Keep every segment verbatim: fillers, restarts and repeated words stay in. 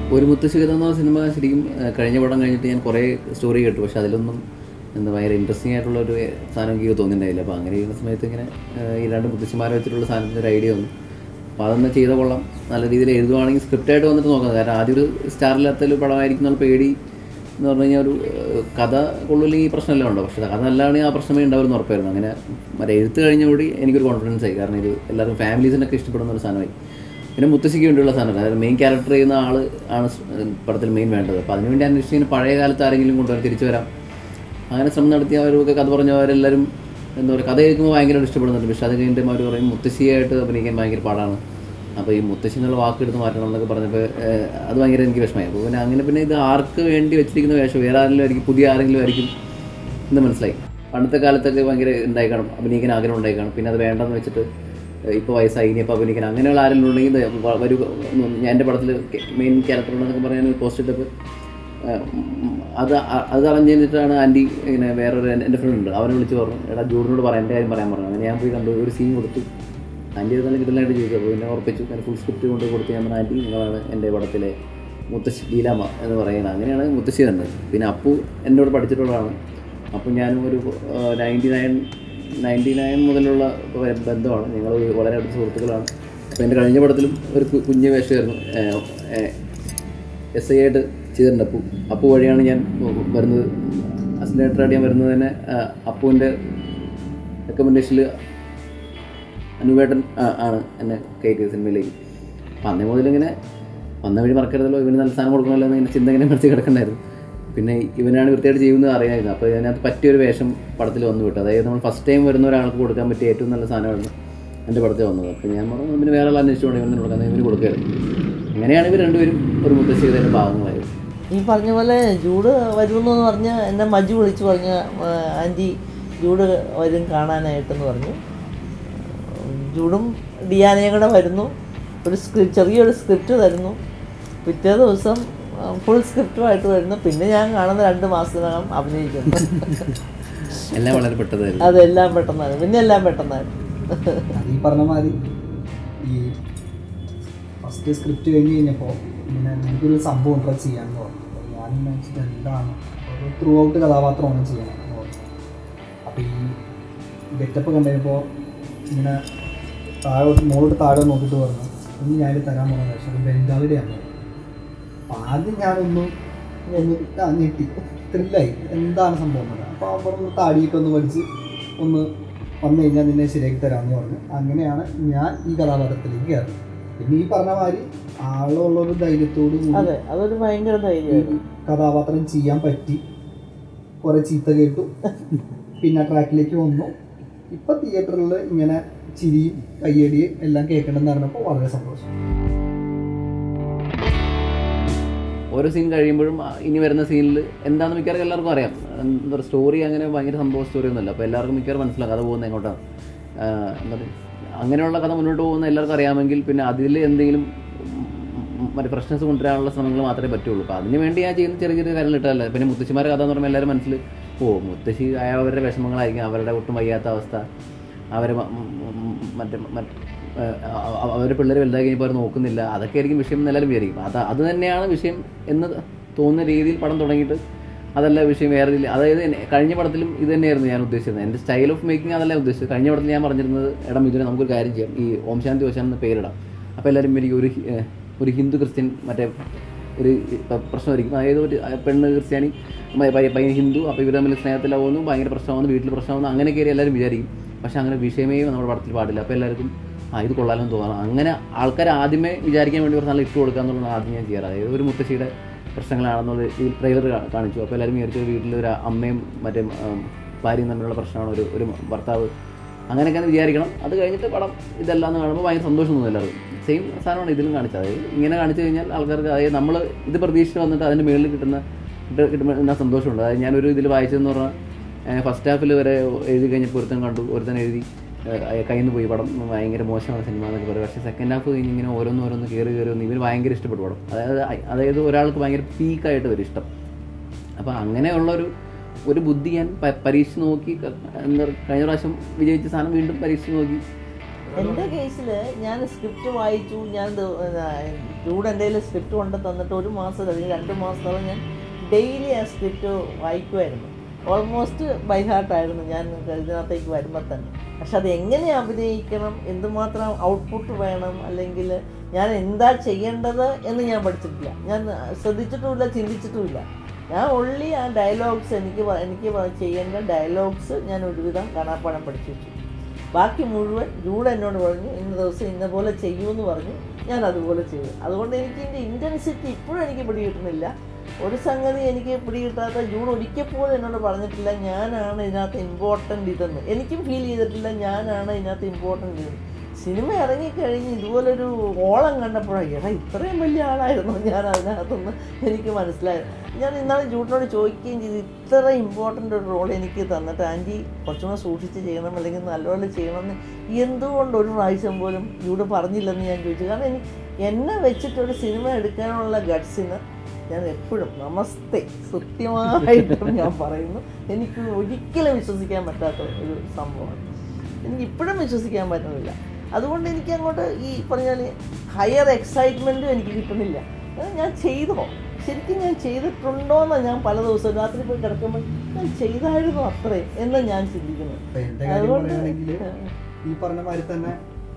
ഒരു മുത്തശ്ശികഥ എന്ന സിനിമ ശരിക്കും കഴിഞ്ഞ പടം കഴിഞ്ഞിട്ട് ഞാൻ കുറേ സ്റ്റോറി കേട്ടു. പക്ഷെ അതിലൊന്നും എന്താ ഭയങ്കര ഇൻട്രസ്റ്റിംഗ് ആയിട്ടുള്ള ഒരു സാധനം എനിക്ക് തോന്നിയിട്ടുണ്ടായില്ല. അപ്പോൾ അങ്ങനെ ചെയ്യുന്ന സമയത്ത് ഇങ്ങനെ ഈ രണ്ട് മുത്തശ്ശിമാരെ വെച്ചിട്ടുള്ള സാധനത്തിൻ്റെ ഒരു ഐഡിയ വന്നു. അപ്പോൾ അതൊന്ന് ചെയ്ത കൊള്ളാം, നല്ല രീതിയിൽ എഴുതുവാണെങ്കിൽ സ്ക്രിപ്റ്റായിട്ട് വന്നിട്ട് നോക്കുന്നത്. കാരണം ആദ്യം ഒരു സ്റ്റാറില്ലാത്തൊരു പടമായിരിക്കും എന്നുള്ള പേടി എന്ന് പറഞ്ഞു കഴിഞ്ഞാൽ ഒരു കഥ കൊള്ളില്ലെങ്കിൽ ഈ പ്രശ്നമെല്ലാം ഉണ്ടോ. പക്ഷേ കഥ നല്ലതാണെങ്കിൽ ആ പ്രശ്നമേ ഉണ്ടാവുമെന്ന് ഉറപ്പായിരുന്നു. അങ്ങനെ മറ്റേ എഴുത്ത് കഴിഞ്ഞുകൂടി എനിക്കൊരു കോൺഫിഡൻസ് ആയി. കാരണം ഇത് എല്ലാവർക്കും ഫാമിലീസിനൊക്കെ ഇഷ്ടപ്പെടുന്ന ഒരു സാധനമായി. പിന്നെ മുത്തശ്ശിക്ക് വേണ്ടിയുള്ള സാധനം, അതായത് മെയിൻ ക്യാരക്ടർ ചെയ്യുന്ന ആൾ ആണ് പടത്തിൽ മെയിൻ വേണ്ടത്. അപ്പോൾ അതിനുവേണ്ടി അന്വേഷിച്ച് പഴയ കാലത്ത് ആരെങ്കിലും കൊണ്ടുവരാൻ തിരിച്ചു വരാം അങ്ങനെ ശ്രമം നടത്തി അവരൊക്കെ കഥ പറഞ്ഞവരെല്ലാവരും എന്താ പറയുക, കഥ കേൾക്കുമ്പോൾ ഭയങ്കരമായിട്ട് ഇഷ്ടപ്പെടുന്നുണ്ട്. പക്ഷേ അത് കഴിഞ്ഞിട്ട് അവർ പറയും മുത്തശ്ശിയായിട്ട് അഭിനയിക്കാൻ ഭയങ്കര പാടാണ്, അപ്പോൾ ഈ മുത്തശ്ശി എന്നുള്ള വാക്ക് എടുത്ത് മാറ്റണം എന്നൊക്കെ പറഞ്ഞപ്പോൾ അത് ഭയങ്കര എനിക്ക് വിഷമമായി. അപ്പോൾ പിന്നെ അങ്ങനെ പിന്നെ ഇത് ആർക്ക് വേണ്ടി വെച്ചിരിക്കുന്ന വേഷം വേറെ ആരെങ്കിലും ആയിരിക്കും, പുതിയ ആരെങ്കിലും ആയിരിക്കും എന്ന് മനസ്സിലായി. പണ്ടത്തെ കാലത്തൊക്കെ ഭയങ്കര ഉണ്ടായി കാണും, അഭിനയിക്കാൻ ആഗ്രഹം ഉണ്ടായി കാണും. പിന്നെ അത് വേണ്ടെന്ന് വെച്ചിട്ട് ഇപ്പോൾ വയസ്സായി ഇനിയിപ്പോൾ അഭിനയിക്കാൻ അങ്ങനെയുള്ള ആരെങ്കിലും ഉണ്ടെങ്കിൽ ഒരു ഞാൻ എൻ്റെ പടത്തിൽ മെയിൻ ക്യാരക്ടർ ഉണ്ടെന്നൊക്കെ പറയാൻ പോസ്റ്റ് ഇട്ടപ്പോൾ അത് അത് അറിഞ്ഞു കഴിഞ്ഞിട്ടാണ് ആൻറ്റി ഇങ്ങനെ വേറൊരു എൻ്റെ ഫ്രണ്ട് ഉണ്ട്, അവനെ വിളിച്ച് പറഞ്ഞു എടാ ജൂഡിനോട് പറയാം എൻ്റെ കാര്യം പറയാൻ പറഞ്ഞു. അങ്ങനെ ഞാൻ പോയി കണ്ടു, ഒരു സീൻ കൊടുത്തു. ആൻറ്റി അത് നല്ല കിട്ടലായിട്ട് ചോദിച്ചു. അപ്പോൾ പിന്നെ ഉറപ്പിച്ചു, ഞാൻ ഫുൾ സ്ക്രിപ്റ്റ് കൊണ്ട് കൊടുത്ത് ഞാൻ പറഞ്ഞു ആൻറ്റി നിങ്ങളാണ് എൻ്റെ പടത്തിലെ മുത്തശ്ശി ലീലാമ്മ എന്ന് പറയുന്നത്. അങ്ങനെയാണ് മുത്തശ്ശി കണ്ടത്. പിന്നെ അപ്പു എന്നോട് പഠിച്ചിട്ടുള്ളതാണ്. അപ്പോൾ ഞാനും ഒരു നയൻറ്റി നയൻ നയൻറ്റി നയൻ മുതലുള്ള ബന്ധമാണ്, ഞങ്ങൾ വളരെ അടുത്ത സുഹൃത്തുക്കളാണ്. അപ്പോൾ എൻ്റെ കഴിഞ്ഞ പടത്തിലും ഒരു കുഞ്ഞ് വേഷമായിരുന്നു എസ് ഐ ആയിട്ട് ചെയ്തിട്ടുണ്ട്. അപ്പു അപ്പു വഴിയാണ് ഞാൻ വരുന്നത്, അസിസ്റ്റൻ്റായിട്ട് ഞാൻ വരുന്നത് തന്നെ അപ്പുവിൻ്റെ റെക്കമെൻഡേഷനിൽ അനുവേട്ടൻ ആണ് എന്നെ കയറ്റിയത് സിനിമയിലേക്ക്. അപ്പം അന്നേ മുതലിങ്ങനെ വന്ന വഴി മറക്കരുതല്ലോ, ഇവന് നല്ല സാധനം കൊടുക്കണമല്ലോ എന്നിങ്ങനെ ചിന്ത ഇങ്ങനെ മനസ്സിൽ കിടക്കണ്ടായിരുന്നു. പിന്നെ ഇവനാണ് വൃത്തിയായിട്ട് ചെയ്യുന്നത് അറിയാമായിരുന്നു. അപ്പോൾ ഇതിനകത്ത് പറ്റിയൊരു വേഷം പടത്തിൽ വന്നു വിട്ടു. അതായത് നമ്മൾ ഫസ്റ്റ് ടൈം വരുന്ന ഒരാൾക്ക് കൊടുക്കാൻ പറ്റിയ ഏറ്റവും നല്ല സാധനമായിരുന്നു എൻ്റെ പടത്തിൽ വന്നത്. അപ്പോൾ ഞാൻ പറഞ്ഞു പിന്നെ വേറെ ആൾ അന്വേഷിച്ചുകൊണ്ട് ഇവന് കൊടുക്കാൻ ഇവന് കൊടുക്കുകയായിരുന്നു. അങ്ങനെയാണ് ഇവർ രണ്ടുപേരും ഒരു മുത്തശ്ശിയുടെ ഭാഗങ്ങളായിരുന്നു. ഈ പറഞ്ഞ പോലെ ജൂഡ് വരുമെന്ന് പറഞ്ഞ് എന്നെ മജു വിളിച്ച് പറഞ്ഞ ആൻറ്റി ജൂഡ് വരും കാണാനായിട്ടെന്ന് പറഞ്ഞു. ജൂഡും ഡിയാനയും കൂടെ വരുന്നു, ഒരു സ്ക്രിപ്റ്റ് ചെറിയൊരു സ്ക്രിപ്റ്റ് തരുന്നു. പിറ്റേ ദിവസം ഫുൾ സ്ക്രിപ്റ്റുമായിട്ട് വരുന്നു. പിന്നെ ഞാൻ കാണുന്ന രണ്ട് മാസത്തിനകം അഭിനയിക്കുന്നു. എല്ലാം വളരെ പെട്ടെന്നായിരുന്നു. അതെല്ലാം പെട്ടെന്നായിരുന്നു, പിന്നെ എല്ലാം പെട്ടെന്നായിരുന്നു. ഈ പറഞ്ഞ മാതിരി ഈ ഫസ്റ്റ് സ്ക്രിപ്റ്റ് കഴിഞ്ഞ് കഴിഞ്ഞപ്പോൾ ഇങ്ങനെ എനിക്കൊരു സംഭവം ഉണ്ടോ ചെയ്യാമെന്ന് പറഞ്ഞു. ഞാൻ വെച്ചിട്ട് എന്താണ് ഒരു ത്രൂ ഔട്ട് കഥാപാത്രമാണ് ചെയ്യണം എന്ന് പറഞ്ഞു. അപ്പോൾ ഈ ഗെറ്റപ്പ് കണ്ടപ്പോൾ ഇങ്ങനെ താഴോട്ട് മുകളിലോട്ട് താഴെ നോക്കിയിട്ട് പറഞ്ഞു ഒന്ന് ഞാൻ തരാൻ പോകുന്ന പക്ഷേ ഒരു ബംഗാളിയുടെയാണ്. അപ്പോൾ ആദ്യം ഞാനൊന്ന് ഒന്ന് ഞെട്ടി ത്രില്ലായി, എന്താണ് സംഭവം എന്ന് പറഞ്ഞു. അപ്പോൾ അവൻ പറഞ്ഞു താടിയൊക്കെ ഒന്ന് പഠിച്ച് ഒന്ന് വന്നു കഴിഞ്ഞാൽ നിന്നെ ശരിയാക്കി തരാമെന്ന് പറഞ്ഞു. അങ്ങനെയാണ് ഞാൻ ഈ കഥാപാത്രത്തിലേക്ക് കയറുന്നത്. പിന്നെ ഈ പറഞ്ഞ മാതിരി ആളുള്ളൊരു ധൈര്യത്തോട് അതെ അതൊരു ഭയങ്കര ധൈര്യം കഥാപാത്രം ചെയ്യാൻ പറ്റി. കുറേ ചീത്ത കേട്ടു, പിന്നെ ട്രാക്കിലേക്ക് വന്നു. ഇപ്പം തിയേറ്ററിൽ ഇങ്ങനെ ചിരിയും കയ്യടിയും എല്ലാം കേൾക്കണമെന്ന് പറഞ്ഞപ്പോൾ വളരെ സന്തോഷം. ഓരോ സീൻ കഴിയുമ്പോഴും ഇനി വരുന്ന സീനിൽ എന്താണെന്ന് മിക്കവാറും എല്ലാവർക്കും അറിയാം. എന്താ പറയുക, സ്റ്റോറി അങ്ങനെ ഭയങ്കര സംഭവ സ്റ്റോറി ഒന്നുമല്ല. അപ്പോൾ എല്ലാവർക്കും മിക്കവാറും മനസ്സിലാവും കഥ പോകുന്നത് എങ്ങോട്ടാണ്. എന്താ പറയുക, അങ്ങനെയുള്ള കഥ മുന്നോട്ട് പോകുന്ന എല്ലാവർക്കും അറിയാമെങ്കിൽ പിന്നെ അതിൽ എന്തെങ്കിലും മറ്റേ പ്രശ്നസ് കൊണ്ടുവരാനുള്ള ശ്രമങ്ങൾ മാത്രമേ പറ്റുള്ളൂ. അപ്പോൾ അതിന് വേണ്ടി ഞാൻ ചെയ്യുന്ന ചെറിയ ചെറിയ കാര്യങ്ങൾ ഇട്ടല്ല. പിന്നെ മുത്തശ്ശിമാരുടെ കഥ എന്ന് പറയുമ്പോൾ എല്ലാവരും മനസ്സിൽ ഓ മുത്തശ്ശി ആയ അവരുടെ വിഷമങ്ങളായിരിക്കും, അവരുടെ ഒട്ടും വയ്യാത്ത അവസ്ഥ, അവരെ മറ്റേ മറ്റ് അവരുടെ പിള്ളേർ വലുതായി കഴിഞ്ഞപ്പോൾ അവർ നോക്കുന്നില്ല, അതൊക്കെ ആയിരിക്കും വിഷയം എന്ന് എല്ലാവരും വിചാരിക്കും. അത് അത് തന്നെയാണ് വിഷയം എന്ന് തോന്നുന്ന രീതിയിൽ പടം തുടങ്ങിയിട്ട് അതല്ല വിഷയം വേറെ രീതിയിൽ. അതായത് കഴിഞ്ഞ പടത്തിലും ഇത് തന്നെയായിരുന്നു ഞാൻ ഉദ്ദേശിച്ചത്. എൻ്റെ സ്റ്റൈൽ ഓഫ് മേക്കിംഗ് അതല്ല ഉദ്ദേശിച്ചത്. കഴിഞ്ഞ പടത്തിൽ ഞാൻ പറഞ്ഞിരുന്നത് എടാ ഇതിനെ നമുക്കൊരു കാര്യം ചെയ്യാം, ഈ ഓം ശാന്തി ഓശാൻ എന്ന് പേരിടാം. അപ്പോൾ എല്ലാവരും എനിക്ക് ഒരു ഒരു ഹിന്ദു ക്രിസ്ത്യൻ മറ്റേ ഒരു പ്രശ്നമായിരിക്കും. അതായത് ഒരു പെണ്ണ് ക്രിസ്ത്യാനി പയ്യൻ ഹിന്ദു, അപ്പോൾ ഇവർ തമ്മിൽ സ്നേഹത്തിലാവുന്നു, ഭയങ്കര പ്രശ്നമാകുന്നു, വീട്ടിൽ പ്രശ്നമാകുന്നു, അങ്ങനെ കയറി എല്ലാവരും വിചാരിക്കും. പക്ഷേ അങ്ങനെ വിഷയമേ നമ്മുടെ പടത്തിൽ പാടില്ല. അപ്പോൾ എല്ലാവർക്കും ആ ഇത് കൊള്ളാമെന്ന് തോന്നണം. അങ്ങനെ ആൾക്കാർ ആദ്യമേ വിചാരിക്കാൻ വേണ്ടി കുറച്ച് നല്ല ഇട്ട് കൊടുക്കുക എന്നുള്ളതാണ് ആദ്യം ഞാൻ ചെയ്യാറ്. അതായത് ഒരു മുത്തശ്ശിയുടെ പ്രശ്നങ്ങളാണെന്നുള്ള ഈ ട്രെയിലർ കാണിച്ചു. അപ്പോൾ എല്ലാവരും വിചാരിച്ചു വീട്ടിലൊരു അമ്മയും മറ്റേ ഭാര്യയും തമ്മിലുള്ള പ്രശ്നമാണ്, ഒരു ഒരു ഭർത്താവ്, അങ്ങനെയൊക്കെയാണ് വിചാരിക്കണം. അത് കഴിഞ്ഞിട്ട് പടം ഇതെല്ലാം എന്ന് കാണുമ്പോൾ ഭയങ്കര സന്തോഷം തോന്നും എല്ലാവർക്കും. സെയിം സാധനമാണ് ഇതിലും കാണിച്ചത്. അതായത് ഇങ്ങനെ കാണിച്ചു കഴിഞ്ഞാൽ ആൾക്കാർക്ക് അതായത് നമ്മൾ ഇത് പ്രതീക്ഷിച്ച് വന്നിട്ട് അതിൻ്റെ മുകളിൽ കിട്ടുന്ന കിട്ടുന്ന സന്തോഷമുണ്ട്. അതായത് ഞാനൊരു ഇതിൽ വായിച്ചതെന്ന് പറഞ്ഞാൽ ഫസ്റ്റ് ഹാഫിൽ വരെ എഴുതി കഴിഞ്ഞപ്പോൾ ഒരുത്തൻ കണ്ടു, ഒരുത്തൻ എഴുതി കയ്യിൽ നിന്ന് പോയി പടം ഭയങ്കര മോശമാണ് സിനിമ എന്നൊക്കെ പറയും. പക്ഷേ സെക്കൻഡ് ഹാഫ് കഴിഞ്ഞ് ഇങ്ങനെ ഓരോന്ന് ഓരോന്ന് കയറി കയറി വന്ന് ഇവർ ഭയങ്കര ഇഷ്ടപ്പെട്ടു പടം. അതായത് അതായത് ഒരാൾക്ക് ഭയങ്കര പീക്കായിട്ട് വരും ഇഷ്ടം. അപ്പോൾ അങ്ങനെയുള്ളൊരു ഒരു ബുദ്ധി ഞാൻ പരീക്ഷിച്ച് നോക്കി. എന്താ കഴിഞ്ഞ പ്രാവശ്യം വിജയിച്ച സാധനം വീണ്ടും പരീക്ഷിച്ച് നോക്കി എൻ്റെ കേസിൽ ഞാൻ സ്ക്രിപ്റ്റ് വായിച്ചു. ഞാൻ ജൂഡ് എൻ്റെ കയ്യിൽ സ്ക്രിപ്റ്റ് കൊണ്ട് തന്നിട്ട് ഒരു മാസം അല്ലെങ്കിൽ രണ്ട് മാസത്തോളം ഞാൻ ഡെയിലി ആ സ്ക്രിപ്റ്റ് വായിക്കുമായിരുന്നു. ഓൾമോസ്റ്റ് ബൈ ഹാർട്ടായിരുന്നു ഞാൻ ഇതിനകത്തേക്ക് വരുമ്പോൾ തന്നെ. പക്ഷെ അത് എങ്ങനെ അഭിനയിക്കണം, എന്തുമാത്രം ഔട്ട്പുട്ട് വേണം, അല്ലെങ്കിൽ ഞാൻ എന്താ ചെയ്യേണ്ടത് എന്ന് ഞാൻ പഠിച്ചിട്ടില്ല. ഞാൻ ശ്രദ്ധിച്ചിട്ടുമില്ല, ചിന്തിച്ചിട്ടുമില്ല. ഞാൻ ഓൺലി ആ ഡയലോഗ്സ് എനിക്ക് എനിക്ക് ചെയ്യേണ്ട ഡയലോഗ്സ് ഞാൻ ഒരുവിധം കാണാപ്പാടം പഠിച്ചു വെച്ചു. ബാക്കി മുഴുവൻ ജൂഡ് എന്നോട് പറഞ്ഞു ഇന്ന ദിവസം ഇന്ന പോലെ ചെയ്യുമെന്ന് പറഞ്ഞു. ഞാൻ അതുപോലെ ചെയ്തു. അതുകൊണ്ട് എനിക്ക് ഇതിൻ്റെ ഇൻറ്റൻസിറ്റി ഇപ്പോഴും എനിക്ക് പിടികിട്ടുന്നില്ല. ഒരു സംഗതി എനിക്ക് പിടികിട്ടാത്ത ജൂഡ് ഒരിക്കൽ പോലും എന്നോട് പറഞ്ഞിട്ടില്ല ഞാനാണ് ഇതിനകത്ത് ഇമ്പോർട്ടൻ്റ് ഇതെന്ന്. എനിക്കും ഫീൽ ചെയ്തിട്ടില്ല ഞാനാണ് ഇതിനകത്ത് ഇമ്പോർട്ടൻ്റ് ഇതെന്ന്. സിനിമ ഇറങ്ങിക്കഴിഞ്ഞ് ഇതുപോലൊരു ഓളം കണ്ടപ്പോഴാണ് എടാ ഇത്രയും വലിയ ആളായിരുന്നു ഞാൻ അതിനകത്തുനിന്ന് എനിക്ക് മനസ്സിലായത്. ഞാൻ ഇന്നാളെ ജൂഡിനോട് ചോദിക്കുകയും ചെയ്തു, ഇത്ര ഇമ്പോർട്ടൻ്റ് ഒരു റോൾ എനിക്ക് തന്നിട്ട് ആൻറ്റി കുറച്ചുകൂടെ സൂക്ഷിച്ച് ചെയ്യണം അല്ലെങ്കിൽ നല്ലപോലെ ചെയ്യണമെന്ന് എന്തുകൊണ്ട് ഒരു പ്രാവശ്യം പോലും ജൂഡ് പറഞ്ഞില്ലെന്ന് ഞാൻ ചോദിച്ചു. കാരണം എനിക്ക് എന്നെ വെച്ചിട്ടൊരു സിനിമ എടുക്കാനുള്ള ഗട്ട്സിന് ഞാൻ എപ്പോഴും നമസ്തേ സത്യമായിട്ടും ഞാൻ പറയുന്നു, എനിക്ക് ഒരിക്കലും വിശ്വസിക്കാൻ പറ്റാത്ത ഒരു സംഭവമാണ്. എനിക്ക് ഇപ്പോഴും വിശ്വസിക്കാൻ പറ്റുന്നില്ല. അതുകൊണ്ട് എനിക്ക് അങ്ങോട്ട് ഈ പറഞ്ഞാൽ ഹയർ എക്സൈറ്റ്മെൻറ്റും എനിക്ക് കിട്ടുന്നില്ല. ഞാൻ ചെയ്തോ, ശരിക്കും ഞാൻ ചെയ്തിട്ടുണ്ടോയെന്ന് ഞാൻ പല ദിവസവും രാത്രി പോയി കിടക്കുമ്പോൾ ഞാൻ ചെയ്തായിരുന്നു അത്രയും എന്ന് ഞാൻ ചിന്തിക്കുന്നു. അതുകൊണ്ട് ഈ പറഞ്ഞ മാതിരി തന്നെ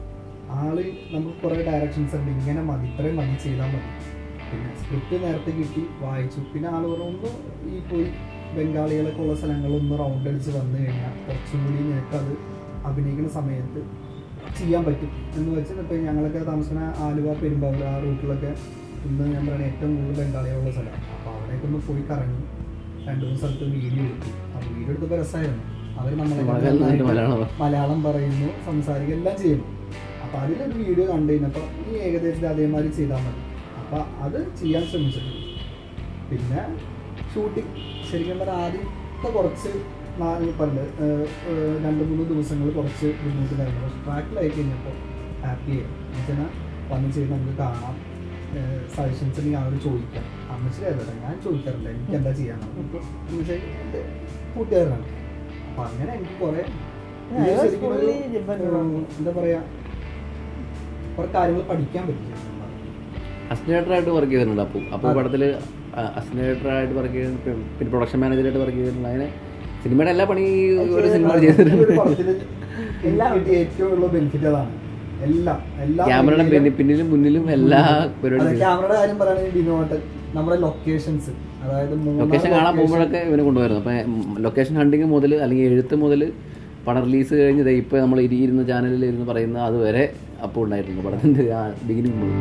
ആള് നമുക്ക് കുറേ ഡയറക്ഷൻസ് ഉണ്ട്, ഇങ്ങനെ മതി ഇത്രയും മതി ചെയ്താൽ മതി. പിന്നെ സ്ക്രിപ്റ്റ് നേരത്തെ കിട്ടി വായിച്ചു. പിന്നെ ആൾ പറഞ്ഞു ഈ പോയി ബംഗാളികളൊക്കെ ഉള്ള സ്ഥലങ്ങളൊന്ന് റൗണ്ട് അടിച്ച് വന്നു കഴിഞ്ഞാൽ കുറച്ചും കൂടി നിനക്കത് അഭിനയിക്കുന്ന സമയത്ത് ചെയ്യാൻ പറ്റും എന്ന് വെച്ചാൽ ഇപ്പോൾ ഞങ്ങളൊക്കെ താമസിക്കുന്ന ആലുവ പെരുമ്പാവൂർ ആ റൂട്ടിലൊക്കെ ഇന്ന് ഞാൻ പറയുന്നത് ഏറ്റവും കൂടുതൽ ബംഗാളികളുള്ള സ്ഥലമാണ്. അപ്പോൾ അവിടേക്ക് ഒന്ന് പോയി കറങ്ങി രണ്ട് മൂന്ന് സ്ഥലത്ത് വീഡിയോ എടുത്തു. ആ വീഡിയോ എടുത്തപ്പോൾ രസമായിരുന്നു. അവർ നമ്മളെ മലയാളം പറയുന്നു, സംസാരിക്കുക എല്ലാം ചെയ്യുന്നു. അപ്പോൾ അതിലൊരു വീഡിയോ കണ്ടു കഴിഞ്ഞപ്പോൾ ഈ ഏകദേശം അതേമാതിരി ചെയ്താൽ മതി. അപ്പോൾ അത് ചെയ്യാൻ ശ്രമിച്ചിട്ടുണ്ട്. പിന്നെ ഷൂട്ടിങ് ശരിക്കും പറഞ്ഞാൽ ആദ്യത്തെ കുറച്ച് നാല് പണ്ട് രണ്ട് മൂന്ന് ദിവസങ്ങൾ കുറച്ച് ബുദ്ധിമുട്ടുണ്ടായിരുന്നു. പക്ഷെ ട്രാക്കിലായി കഴിഞ്ഞപ്പോൾ ഹാപ്പി ആയിരുന്നു. എന്നുവെച്ചാൽ വന്ന് ചെയ്ത് നമുക്ക് കാണാം, സജഷൻസ് ഉണ്ടെങ്കിൽ അവർ ചോദിക്കാം. അമ്മച്ചിലായിരുന്നു ഞാൻ ചോദിക്കാറില്ല എനിക്ക് എന്താ ചെയ്യാനാണ്. എന്ന് വെച്ചാൽ എൻ്റെ കൂട്ടുകാരനാണ്. അപ്പം അങ്ങനെ എനിക്ക് കുറേ എന്താ പറയുക കുറേ കാര്യങ്ങൾ പഠിക്കാൻ പറ്റില്ല. അസിസ്റ്റേറ്ററായിട്ട് വർക്ക് ചെയ്തിട്ടുണ്ട്. അപ്പോൾ അപ്പോൾ പടത്തിൽ അസിസ്റ്റേറ്ററായിട്ട് വർക്ക് ചെയ്തിട്ടുണ്ട്, പിന്നെ പ്രൊഡക്ഷൻ മാനേജറായിട്ട് വർക്ക് ചെയ്തിട്ടുണ്ട്. അങ്ങനെ സിനിമയുടെ എല്ലാ പണി ഒരു സിനിമ ചെയ്തിട്ടുണ്ട്. ഏറ്റവും ബെനിഫിറ്റ് അതാണ്. എല്ലാം എല്ലാം ക്യാമറയുടെ പിന്നിലും മുന്നിലും എല്ലാ പരിപാടിയും. ക്യാമറയുടെ കാര്യം പറയുകയാണെങ്കിൽ ഡിനോട്ട് നമ്മുടെ ലൊക്കേഷൻസ്, അതായത് ലൊക്കേഷൻ കാണാൻ പോകുമ്പോഴൊക്കെ ഇവനെ കൊണ്ടുവരുന്നു. അപ്പം ലൊക്കേഷൻ ഹണ്ടിങ് മുതൽ അല്ലെങ്കിൽ എഴുത്ത് മുതൽ പടം റിലീസ് കഴിഞ്ഞ് ഇപ്പോൾ നമ്മൾ ഇരുന്ന ചാനലിൽ ഇരുന്ന് പറയുന്ന അതുവരെ അപ്പോൾ ഉണ്ടായിട്ടുണ്ട് പടത്തിൻ്റെ ആ ബിഗിനിങ് മുതൽ.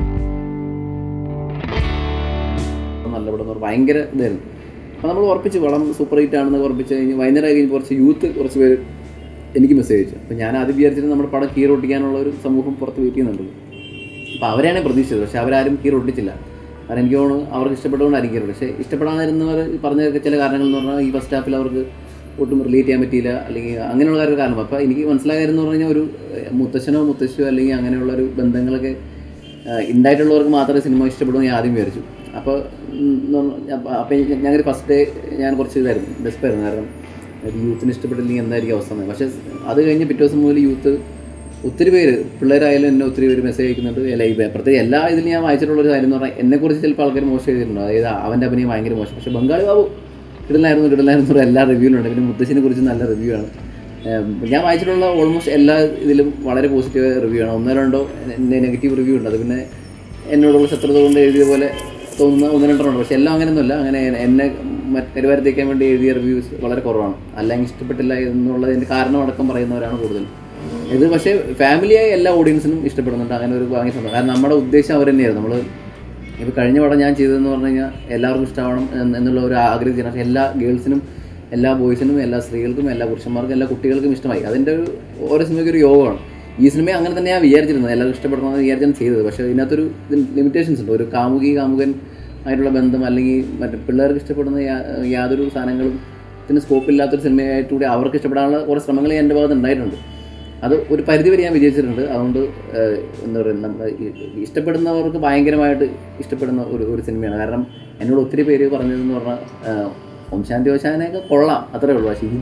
നല്ല പടം എന്ന് പറഞ്ഞാൽ ഭയങ്കര ഇതായിരുന്നു. അപ്പോൾ നമ്മൾ ഉറപ്പിച്ച് പടം സൂപ്പർ ഹിറ്റ് ആണെന്ന് ഉറപ്പിച്ച് കഴിഞ്ഞ് വൈകുന്നേരം കഴിഞ്ഞ് കുറച്ച് യൂത്ത് കുറച്ച് പേര് എനിക്ക് മെസ്സേജ് അയച്ചു. അപ്പോൾ ഞാൻ ആദ്യം വിചാരിച്ചിട്ട് നമ്മുടെ പടം കീ റൊട്ടിക്കാനുള്ള ഒരു സമൂഹം പുറത്ത് വെയിറ്റ് ചെയ്യുന്നുണ്ട്. അപ്പോൾ അവരെയാണ് പ്രതീക്ഷിച്ചത്. പക്ഷേ അവരാരും കീ റൊട്ടിച്ചില്ല. കാരണം എനിക്ക് തോന്നുന്നു അവർക്ക് ഇഷ്ടപ്പെട്ടുകൊണ്ടായിരിക്കും. പക്ഷേ ഇഷ്ടപ്പെടാതിരുന്നവർ പറഞ്ഞ ചില കാരണങ്ങൾ എന്ന് പറഞ്ഞാൽ ഈ ഫസ്റ്റ് ഹാഫിൽ അവർക്ക് ഒട്ടും റിലേറ്റ് ചെയ്യാൻ പറ്റിയില്ല, അല്ലെങ്കിൽ അങ്ങനെയുള്ള കാര്യം കാരണം. അപ്പോൾ എനിക്ക് മനസ്സിലാകാരെന്ന് പറഞ്ഞു കഴിഞ്ഞാൽ ഒരു മുത്തശ്ശനോ മുത്തശ്ശിയോ അല്ലെങ്കിൽ അങ്ങനെയുള്ളൊരു ബന്ധങ്ങളൊക്കെ ഉണ്ടായിട്ടുള്ളവർക്ക് മാത്രമേ സിനിമ ഇഷ്ടപ്പെടുമെന്ന് ഞാൻ ആദ്യം വിചാരിച്ചു. അപ്പോൾ അപ്പോൾ ഞങ്ങൾ ഫസ്റ്റ് ഡേ ഞാൻ കുറച്ച് ഇതായിരുന്നു ബെസ്റ്റായിരുന്നു. കാരണം യൂത്തിന് ഇഷ്ടപ്പെട്ടില്ലെങ്കിൽ എന്തായിരിക്കും അവസ്ഥ. പക്ഷേ അത് കഴിഞ്ഞ് പിറ്റേ ദിവസം മുതൽ യൂത്ത് ഒത്തിരി പേര് പിള്ളേരായാലും എന്നെ ഒത്തിരി പേര് മെസ്സേജ് അയക്കുന്നുണ്ട്. ലൈവ് പ്രത്യേകം എല്ലാ ഇതിലും ഞാൻ വായിച്ചിട്ടുള്ളൊരു കാര്യം എന്ന് പറഞ്ഞാൽ എന്നെക്കുറിച്ച് ചിലപ്പോൾ ആൾക്കാർ മോശം ചെയ്തിട്ടുണ്ട്. അതായത് അവൻ്റെ അഭിനയം ഭയങ്കര മോശം. പക്ഷേ ബംഗാളി ബാബു കിടലായിരുന്നു കിടലായിരുന്നു എല്ലാ റിവ്യൂലുണ്ട്. പിന്നെ മുത്തശ്ശിനെ കുറിച്ച് നല്ല റിവ്യൂ ആണ്. ഞാൻ വായിച്ചിട്ടുള്ള ഓൾമോസ്റ്റ് എല്ലാ ഇതിലും വളരെ പോസിറ്റീവ് റിവ്യൂ ആണ്. ഒന്നോ രണ്ടോ നെഗറ്റീവ് റിവ്യൂ ഉണ്ട്. അത് പിന്നെ എന്നോടുള്ള ശത്രുത കൊണ്ട് എഴുതിയ പോലെ തോന്നുന്ന ഒന്ന് രണ്ടെണ്ണം. പക്ഷേ എല്ലാം അങ്ങനെയൊന്നുമില്ല. അങ്ങനെ എന്നെ പെരുവാരത്തേക്കാൻ വേണ്ടി എഴുതിയ റിവ്യൂസ് വളരെ കുറവാണ്. അല്ലെങ്കിൽ ഇഷ്ടപ്പെട്ടില്ല എന്നുള്ളതിൻ്റെ കാരണമടക്കം പറയുന്നവരാണ് കൂടുതൽ. ഇത് പക്ഷേ ഫാമിലിയായി എല്ലാ ഓഡിയൻസിനും ഇഷ്ടപ്പെടുന്നുണ്ട്. അങ്ങനെ ഒരു ഭയങ്കര സംഭവം. കാരണം നമ്മുടെ ഉദ്ദേശം അവർ തന്നെയായിരുന്നു. നമ്മൾ ഇപ്പോൾ കഴിഞ്ഞ പടം ഞാൻ ചെയ്തതെന്ന് പറഞ്ഞു കഴിഞ്ഞാൽ എല്ലാവർക്കും ഇഷ്ടമാവണം എന്നുള്ള ഒരു ആഗ്രഹിച്ചാണ്. പക്ഷേ എല്ലാ ഗേൾസിനും എല്ലാ ബോയ്സിനും എല്ലാ സ്ത്രീകൾക്കും എല്ലാ പുരുഷന്മാർക്കും എല്ലാ കുട്ടികൾക്കും ഇഷ്ടമായി. അതിൻ്റെ ഒരു ഓരോ സിനിമയ്ക്ക് ഒരു യോഗമാണ്. ഈ സിനിമയെ അങ്ങനെ തന്നെ ഞാൻ വിചാരിച്ചിരുന്നത്, എല്ലാവർക്കും ഇഷ്ടപ്പെടണമെന്ന് വിചാരിച്ചാണ് ചെയ്തത്. പക്ഷേ ഇതിനകത്തൊരു ലിമിറ്റേഷൻസ് ഉണ്ട്. ഒരു കാമുകി കാമുകൻ ആയിട്ടുള്ള ബന്ധം അല്ലെങ്കിൽ മറ്റേ പിള്ളേർക്ക് ഇഷ്ടപ്പെടുന്ന യാതൊരു സാധനങ്ങളും ഇതിന് സ്കോപ്പില്ലാത്തൊരു സിനിമയായിട്ടൂടെ അവർക്ക് ഇഷ്ടപ്പെടാനുള്ള കുറേ ശ്രമങ്ങൾ എൻ്റെ ഭാഗത്ത് ഉണ്ടായിട്ടുണ്ട്. അത് ഒരു പരിധിവരെ ഞാൻ വിജയിച്ചിട്ടുണ്ട്. അതുകൊണ്ട് എന്താ പറയുക, നമ്മൾ ഇഷ്ടപ്പെടുന്നവർക്ക് ഭയങ്കരമായിട്ട് ഇഷ്ടപ്പെടുന്ന ഒരു ഒരു സിനിമയാണ്. കാരണം എന്നോട് ഒത്തിരി പേര് പറഞ്ഞതെന്ന് പറഞ്ഞാൽ ഓം ശാന്തി ഓശാനൊക്കെ കൊള്ളാം അത്രേ ഉള്ളൂ. പക്ഷേ ഇത്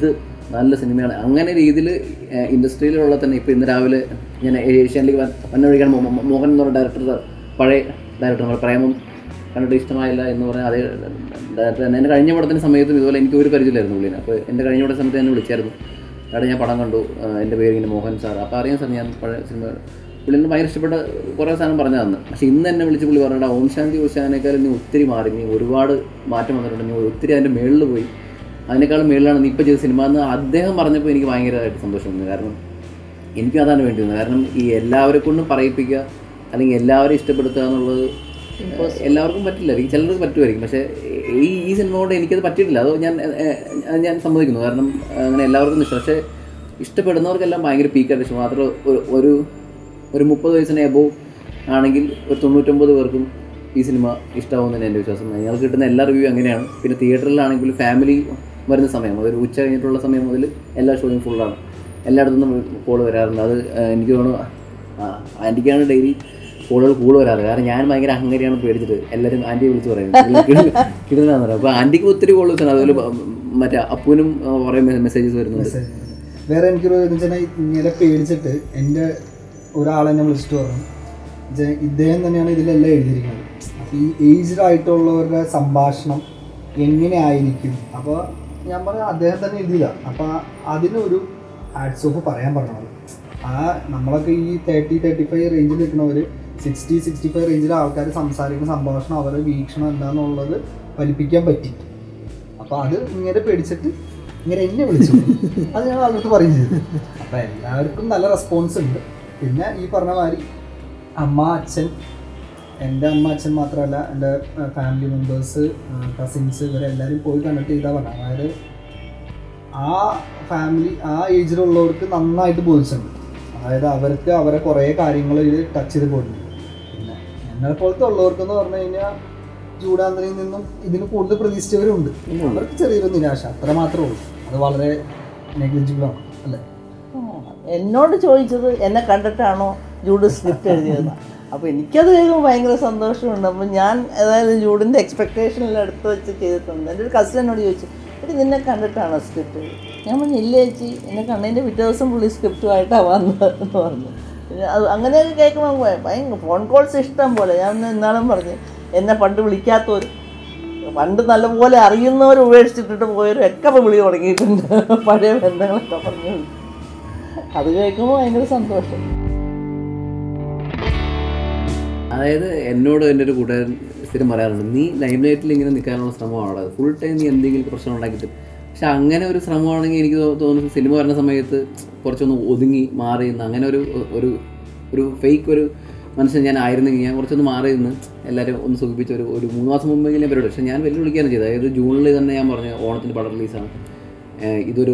നല്ല സിനിമയാണ്. അങ്ങനെ രീതിയിൽ ഇൻഡസ്ട്രിയിലുള്ള തന്നെ ഇപ്പോൾ ഇന്ന് രാവിലെ ഞാൻ ഏഷ്യാനിലേക്ക് വന്നൊഴിക്കാൻ മോഹൻ എന്ന് പറഞ്ഞ ഡയറക്ടർ, പഴയ ഡയറക്ടർ, നമ്മുടെ പ്രേമം കണ്ടിട്ട് ഇഷ്ടമായില്ല എന്ന് പറഞ്ഞാൽ അതേ ഡയറക്ടർ തന്നെ. എൻ്റെ കഴിഞ്ഞ പടത്തിൻ്റെ സമയത്തും ഇതുപോലെ എനിക്ക് ഒരു പരിചയമില്ലായിരുന്നു പുള്ളിനെ. അപ്പോൾ എൻ്റെ കഴിഞ്ഞ പട സമയത്ത് എന്നെ വിളിച്ചായിരുന്നു, അവിടെ ഞാൻ പടം കണ്ടു, എൻ്റെ പേര് ഇങ്ങനെ മോഹൻ സാർ. അപ്പോൾ അറിയാം സാർ, ഞാൻ പഴയ സിനിമ പുള്ളിനെ ഭയങ്കര ഇഷ്ടപ്പെട്ട കുറേ സാധനം പറഞ്ഞു തന്നു. പക്ഷേ ഇന്ന് എന്നെ വിളിച്ച് പുള്ളി പറഞ്ഞിട്ട് ഓം ശാന്തി ഓശാനേക്കാളും നീ ഒത്തിരി മാറി, നീ ഒരുപാട് മാറ്റം വന്നിട്ടുണ്ട്, നീ ഒത്തിരി അതിൻ്റെ മേളിൽ പോയി, അതിനേക്കാളും മേളിലാണ് നീ ഇപ്പോൾ ചെയ്ത സിനിമ എന്ന് അദ്ദേഹം പറഞ്ഞപ്പോൾ എനിക്ക് ഭയങ്കരമായിട്ട് സന്തോഷം തോന്നി. കാരണം എനിക്കും അതാണ് വേണ്ടി വന്നത്. കാരണം ഈ എല്ലാവരെ കൊണ്ടും പറയിപ്പിക്കുക അല്ലെങ്കിൽ എല്ലാവരും ഇഷ്ടപ്പെടുത്തുക എന്നുള്ളത് എല്ലാവർക്കും പറ്റില്ലായിരിക്കും, ചിലർക്ക് പറ്റുമായിരിക്കും. പക്ഷേ ഈ ഈ സിനിമ കൊണ്ട് എനിക്കത് പറ്റിയിട്ടില്ല. അത് ഞാൻ ഞാൻ സമ്മതിക്കുന്നു. കാരണം അങ്ങനെ എല്ലാവർക്കും ഇഷ്ടം, പക്ഷേ ഇഷ്ടപ്പെടുന്നവർക്കെല്ലാം ഭയങ്കര പീക്കായിട്ട് ഇഷ്ടം. മാത്രം ഒരു ഒരു മുപ്പത് വയസ്സിന് എബോവ് ആണെങ്കിൽ ഒരു തൊണ്ണൂറ്റൊമ്പത് പേർക്കും ഈ സിനിമ ഇഷ്ടമാവുന്നതാണ് എൻ്റെ വിശ്വാസം. ഞങ്ങൾക്ക് കിട്ടുന്ന എല്ലാ റിവ്യൂ അങ്ങനെയാണ്. പിന്നെ തിയേറ്ററിലാണെങ്കിൽ ഫാമിലി വരുന്ന സമയം, ഒരു ഉച്ച കഴിഞ്ഞിട്ടുള്ള സമയം മുതൽ എല്ലാ ഷോയും ഫുള്ളാണ്. എല്ലായിടത്തുനിന്നും കോൾ വരാറുണ്ട്. അത് എനിക്ക് തോന്നുന്നു ആൻറ്റിക്കാണ് ഡെയിലി കോളുകൾ കൂടുതൽ വരാറ്. കാരണം ഞാൻ ഭയങ്കര അഹങ്കാരിയാണ് പേടിച്ചിട്ട് എല്ലാവരും ആൻറ്റിയെ വിളിച്ച് പറയും കിട്ടുന്നതാണെന്ന് പറയാം. അപ്പോൾ ആൻറ്റിക്ക് ഒത്തിരി കോൾ വെച്ചാണ്. അതുപോലെ മറ്റേ അപ്പൂനും കുറേ മെസ്സേജസ് വരുന്നുണ്ട്. വേറെ എനിക്കൊരു വെച്ചാൽ ഇങ്ങനെ പേടിച്ചിട്ട് എൻ്റെ ഒരാളെന്നെ വിളിച്ചിട്ട് പറഞ്ഞു, ഇദ്ദേഹം തന്നെയാണ് ഇതിലെല്ലാം എഴുതിയിരിക്കുന്നത്. അപ്പോൾ ഈ ഏജ്ഡ് ആയിട്ടുള്ളവരുടെ സംഭാഷണം എങ്ങനെ ആയിരിക്കും? അപ്പോൾ ഞാൻ പറഞ്ഞ അദ്ദേഹം തന്നെ എഴുതിയതാണ്. അപ്പോൾ അതിനൊരു ഹാറ്റ്സ് ഓഫ് പറയാൻ പറഞ്ഞത്. ആ നമ്മളൊക്കെ ഈ തേർട്ടി തേർട്ടി ഫൈവ് റേഞ്ചിൽ നിൽക്കുന്നവർ സിക്സ്റ്റി സിക്സ്റ്റി ഫൈവ് റേഞ്ചിലെ ആൾക്കാർ സംസാരിക്കുന്ന സംഭാഷണം, അവരുടെ വീക്ഷണം എന്താണെന്നുള്ളത് ഫലിപ്പിക്കാൻ പറ്റി. അപ്പോൾ അത് ഇങ്ങനെ പേടിച്ചിട്ട് ഇങ്ങനെ എന്നെ വിളിച്ചു, അത് ഞാൻ അവർക്ക് പറയും ചെയ്തു. അപ്പോൾ എല്ലാവർക്കും നല്ല റെസ്പോൺസ് ഉണ്ട്. പിന്നെ ഈ പറഞ്ഞ മാതിരി അമ്മ അച്ഛൻ, എൻ്റെ അമ്മ അച്ഛൻ മാത്രമല്ല എൻ്റെ ഫാമിലി മെമ്പേഴ്സ്, കസിൻസ്, ഇവരെല്ലാവരും പോയി കണ്ടിട്ട് ചെയ്താൽ പറഞ്ഞത്. അതായത് ആ ഫാമിലി ആ ഏജിലുള്ളവർക്ക് നന്നായിട്ട് ബോധിച്ചിട്ടുണ്ട്. അതായത് അവർക്ക് അവരെ കുറേ കാര്യങ്ങൾ ഇത് ടച്ച് ചെയ്ത് പോയിട്ടുണ്ട്. പിന്നെ എന്നെ പോലത്തെ ഉള്ളവർക്കെന്ന് പറഞ്ഞു കഴിഞ്ഞാൽ ചൂടാന്തരയിൽ നിന്നും ഇതിന് കൂടുതൽ പ്രതീക്ഷിച്ചവരുണ്ട്. അവർക്ക് ചെറിയൊരു നിരാശ, അത്ര മാത്രമേ ഉള്ളൂ. അത് വളരെ നെഗ്ലിജിബിളാണ് അല്ലേ? എന്നോട് ചോദിച്ചത് എന്നെ കണ്ടിട്ടാണോ ജൂഡ് സ്ക്രിപ്റ്റ് എഴുതിയത്. അപ്പോൾ എനിക്കത് കേൾക്കുമ്പോൾ ഭയങ്കര സന്തോഷമുണ്ട്. അപ്പോൾ ഞാൻ അതായത് ജൂഡിൻ്റെ എക്സ്പെക്റ്റേഷനിൽ അടുത്ത് വെച്ച് ചെയ്തിട്ടുണ്ട്. എൻ്റെ ഒരു കസിൻ എന്നോട് ചോദിച്ചു, എടി നിന്നെ കണ്ടിട്ടാണോ സ്ക്രിപ്റ്റ്? ഞാൻ പറഞ്ഞു ഇല്ല ചേച്ചി, എന്നെ കണ്ടതിൻ്റെ പിറ്റേ ദിവസം പുള്ളി സ്ക്രിപ്റ്റുമായിട്ടാണ് വന്നത് എന്ന് പറഞ്ഞു. പിന്നെ അത് അങ്ങനെയൊക്കെ കേൾക്കുമ്പോൾ ഭയങ്കര ഫോൺ കോൾസ് ഇഷ്ടം പോലെ. ഞാൻ എന്നാളും പറഞ്ഞു, എന്നെ പണ്ട് വിളിക്കാത്തവർ, പണ്ട് നല്ലപോലെ അറിയുന്നവർ ഉപേക്ഷിച്ചിട്ടിട്ട് പോയവരും ഒക്കെ ഇപ്പോൾ വിളി തുടങ്ങിയിട്ടുണ്ട്, പഴയ ബന്ധങ്ങളൊക്കെ പറഞ്ഞു. അത് കേൾക്കുമ്പോൾ ഭയങ്കര സന്തോഷം. അതായത് എന്നോട് എൻ്റെ ഒരു കൂട്ടുകാരൻ സ്ഥിരം പറയാറുണ്ട്, നീ ലൈം ലൈറ്റിൽ ഇങ്ങനെ നിൽക്കാനുള്ള ശ്രമമാണ്, ഫുൾ ടൈം നീ എന്തെങ്കിലും പ്രശ്നം ഉണ്ടാക്കിയിട്ട്. പക്ഷെ അങ്ങനെ ഒരു ശ്രമമാണെങ്കിൽ എനിക്ക് തോന്നുന്നു സിനിമ വരുന്ന സമയത്ത് കുറച്ചൊന്ന് ഒതുങ്ങി മാറി നിന്ന് അങ്ങനെ ഒരു ഒരു ഒരു ഫേക്ക് ഒരു മനുഷ്യൻ ഞാൻ ആയിരുന്നെങ്കിൽ ഞാൻ കുറച്ചൊന്ന് മാറി നിന്ന് എല്ലാവരും ഒന്ന് സുഖിപ്പിച്ച ഒരു ഒരു മൂന്ന് മാസം മുമ്പെങ്കിലും ഞാൻ പരിപാടി. പക്ഷേ ഞാൻ വെല്ലുവിളിക്കാനും ചെയ്തത്. അതായത് ജൂണിൽ തന്നെ ഞാൻ പറഞ്ഞു ഓണത്തിന് പടം റിലീസാണ്, ഇതൊരു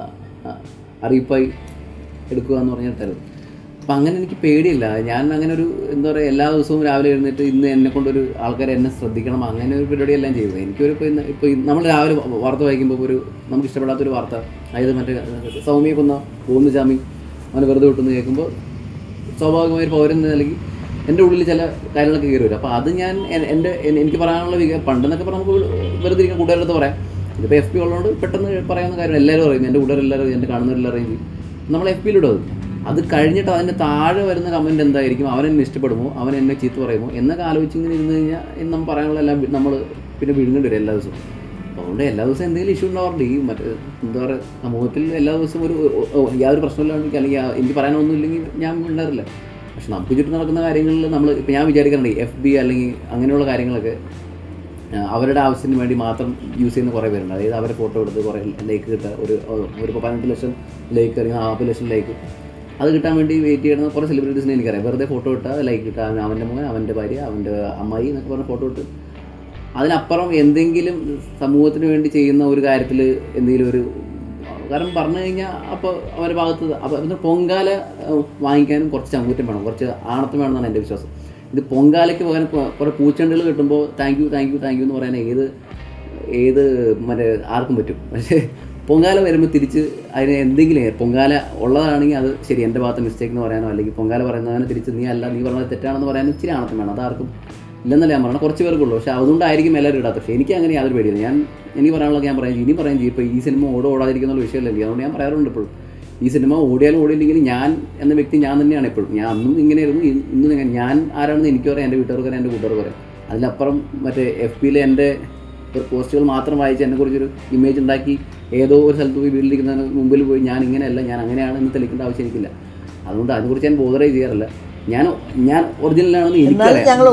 അറിയിപ്പായി എടുക്കുക എന്ന് പറഞ്ഞിട്ടായിരുന്നു. അപ്പം അങ്ങനെ എനിക്ക് പേടിയില്ല. ഞാൻ അങ്ങനെ ഒരു എന്താ പറയുക, എല്ലാ ദിവസവും രാവിലെ എഴുന്നേറ്റ് ഇന്ന് എന്നെ കൊണ്ടൊരു ആൾക്കാർ എന്നെ ശ്രദ്ധിക്കണം അങ്ങനെ ഒരു പരിപാടിയെല്ലാം ചെയ്തത്. എനിക്കൊരു ഇപ്പോൾ ഇന്ന് ഇപ്പോൾ നമ്മൾ രാവിലെ വാർത്ത വായിക്കുമ്പോൾ ഒരു നമുക്ക് ഇഷ്ടപ്പെടാത്തൊരു വാർത്ത, അതായത് മറ്റേ സൗമ്യ കൊന്ന പോകുന്ന ജാമി അവന് വെറുതെ വിട്ടെന്ന് കേൾക്കുമ്പോൾ സ്വാഭാവികമായ ഒരു പൗരൻ നൽകി എൻ്റെ ഉള്ളിൽ ചില കാര്യങ്ങളൊക്കെ കയറി വരും. അപ്പോൾ അത് ഞാൻ എൻ്റെ എനിക്ക് പറയാനുള്ള വിക പണ്ടെന്നൊക്കെ പറഞ്ഞാൽ നമുക്ക് വെറുതെ ഇരിക്കാൻ കൂട്ടുകാരുടെ പറയാം. ഇതിപ്പോൾ എഫ് പി ഉള്ളതുകൊണ്ട് പെട്ടെന്ന് പറയാവുന്ന കാര്യം എല്ലാവരും പറയും, എൻ്റെ കൂട്ടുകാരെല്ലാവരും എൻ്റെ കാണുന്നവരെല്ലാവരും ചെയ്യും. നമ്മൾ എഫ് പിയിലിടും. അത് അത് കഴിഞ്ഞിട്ട് അതിൻ്റെ താഴെ വരുന്ന കമൻറ്റ് എന്തായിരിക്കും, അവൻ എന്നെ ഇഷ്ടപ്പെടുമോ, അവൻ എന്നെ ചീത്ത പറയുമോ എന്നൊക്കെ ആലോചിച്ച് ഇങ്ങനെ ഇരുന്ന് കഴിഞ്ഞാൽ നമ്മൾ പറയാനുള്ള എല്ലാം നമ്മൾ പിന്നെ വിഴുങ്ങേണ്ടി വരും എല്ലാ ദിവസവും. അതുകൊണ്ട് എല്ലാ ദിവസവും എന്തെങ്കിലും ഇഷ്യൂ ഉണ്ടാവാറുണ്ട്. ഈ മറ്റേ എന്താ പറയുക, സമൂഹത്തിൽ എല്ലാ ദിവസവും ഒരു യാതൊരു പ്രശ്നമില്ലാണ്ട് അല്ലെങ്കിൽ എനിക്ക് പറയാനൊന്നും ഇല്ലെങ്കിൽ ഞാൻ ഉണ്ടാറില്ല. പക്ഷെ നമുക്ക് ചുറ്റും നടക്കുന്ന കാര്യങ്ങളിൽ നമ്മൾ ഇപ്പോൾ ഞാൻ വിചാരിക്കാറുണ്ട് എഫ് ബി അല്ലെങ്കിൽ അങ്ങനെയുള്ള കാര്യങ്ങളൊക്കെ അവരുടെ ആവശ്യത്തിന് വേണ്ടി മാത്രം യൂസ് ചെയ്യുന്ന കുറേ പേരുണ്ട്. അതായത് അവരെ ഫോട്ടോ എടുത്ത് കുറേ ലൈക്ക് കിട്ടുക, ഒരു ഒരു പതിനെട്ട് ലക്ഷം ലൈക്ക് അല്ലെങ്കിൽ നാൽപ്പത് ലക്ഷം ലൈക്ക് അത് കിട്ടാൻ വേണ്ടി വെയിറ്റ് ചെയ്യുന്ന കുറേ സെലിബ്രിറ്റീസിനെ എനിക്കറിയാം. വെറുതെ ഫോട്ടോ ഇട്ടാൽ ലൈക്ക് കിട്ടുക, അവൻ്റെ മോൻ, അവൻ്റെ ഭാര്യ, അവൻ്റെ അമ്മായി എന്നൊക്കെ പറഞ്ഞ ഫോട്ടോ ഇട്ട് അതിനപ്പുറം എന്തെങ്കിലും സമൂഹത്തിന് വേണ്ടി ചെയ്യുന്ന ഒരു കാര്യത്തിൽ എന്തെങ്കിലും ഒരു കാരണം പറഞ്ഞു കഴിഞ്ഞാൽ അപ്പോൾ അവരുടെ ഭാഗത്ത് അപ്പോൾ അതിന് പൊങ്കാല വാങ്ങിക്കാനും കുറച്ച് ചങ്കൂറ്റം വേണം, കുറച്ച് ആണത്തം വേണമെന്നാണ് എൻ്റെ വിശ്വാസം. ഇത് പൊങ്കാലയ്ക്ക് പോകാൻ കുറേ പൂച്ചെണ്ടുകൾ കിട്ടുമ്പോൾ thank you thank you thank you എന്ന് പറയാൻ ഏത് ഏത് മറ്റേ ആർക്കും പറ്റും. പക്ഷേ പൊങ്കാല വരുമ്പോൾ തിരിച്ച് അതിന് എന്തെങ്കിലും പൊങ്കാല ഉള്ളതാണെങ്കിൽ അത് ശരി എൻ്റെ ഭാഗത്ത് മിസ്റ്റേക്ക് എന്ന് പറയാനോ അല്ലെങ്കിൽ പൊങ്കാല പറയുന്നതിന് തിരിച്ച് നീ അല്ല നീ പറഞ്ഞത് തെറ്റാണെന്ന് പറയാനും ഇച്ചിരി ആണത്തം വേണം. അതാർക്കും ഇല്ലെന്നല്ല ഞാൻ പറഞ്ഞത്, കുറച്ച് പേർക്കുള്ളൂ. പക്ഷേ അതുകൊണ്ടായിരിക്കും എല്ലാവരും ഇടാത്തത്. പക്ഷേ എനിക്ക് അങ്ങനെ യാതൊരു പേടിയില്ല. ഞാൻ എനിക്ക് പറയാനുള്ളത് ഞാൻ പറയാം, ഇനി പറയാൻ ചെയ്യും. ഇപ്പോൾ ഈ സിനിമ ഓടോ ഓടാതിരിക്കുന്ന വിഷയമല്ല എനിക്ക്. അതുകൊണ്ട് ഞാൻ പറയാറുണ്ട് എപ്പോഴും, ഈ സിനിമ ഓടിയാലും ഓടിയില്ലെങ്കിൽ ഞാൻ എന്ന വ്യക്തി ഞാൻ തന്നെയാണ് എപ്പോഴും. ഞാൻ അന്നും ഇങ്ങനെയായിരുന്നു, ഇന്നും ഇങ്ങനെ. ഞാൻ ആരാണെന്ന് എനിക്ക് പറയാം, എൻ്റെ വീട്ടുകാർക്ക് പറയാം, എൻ്റെ കൂട്ടുകാർക്ക് പറയാം. അതിലപ്പുറം മറ്റേ എഫ് പിയിലെ എൻ്റെ പോസ്റ്റുകൾ മാത്രം വായിച്ച് എന്നെക്കുറിച്ചൊരു ഇമേജ് ഉണ്ടാക്കി ഏതോ ഒരു സ്ഥലത്ത് പോയി വീട്ടിലിരിക്കുന്നതിന് മുമ്പിൽ പോയി ഞാൻ ഇങ്ങനെയല്ല, ഞാൻ അങ്ങനെയാണ് എന്ന് തെളിയിക്കേണ്ട ആവശ്യം എനിക്കില്ല. അതുകൊണ്ട് അതിനെക്കുറിച്ച് ഞാൻ ബോധറേ ചെയ്യാറില്ല. ഞാൻ ഞാൻ ഒറിജിനലാണെന്ന് എനിക്കറിയാം.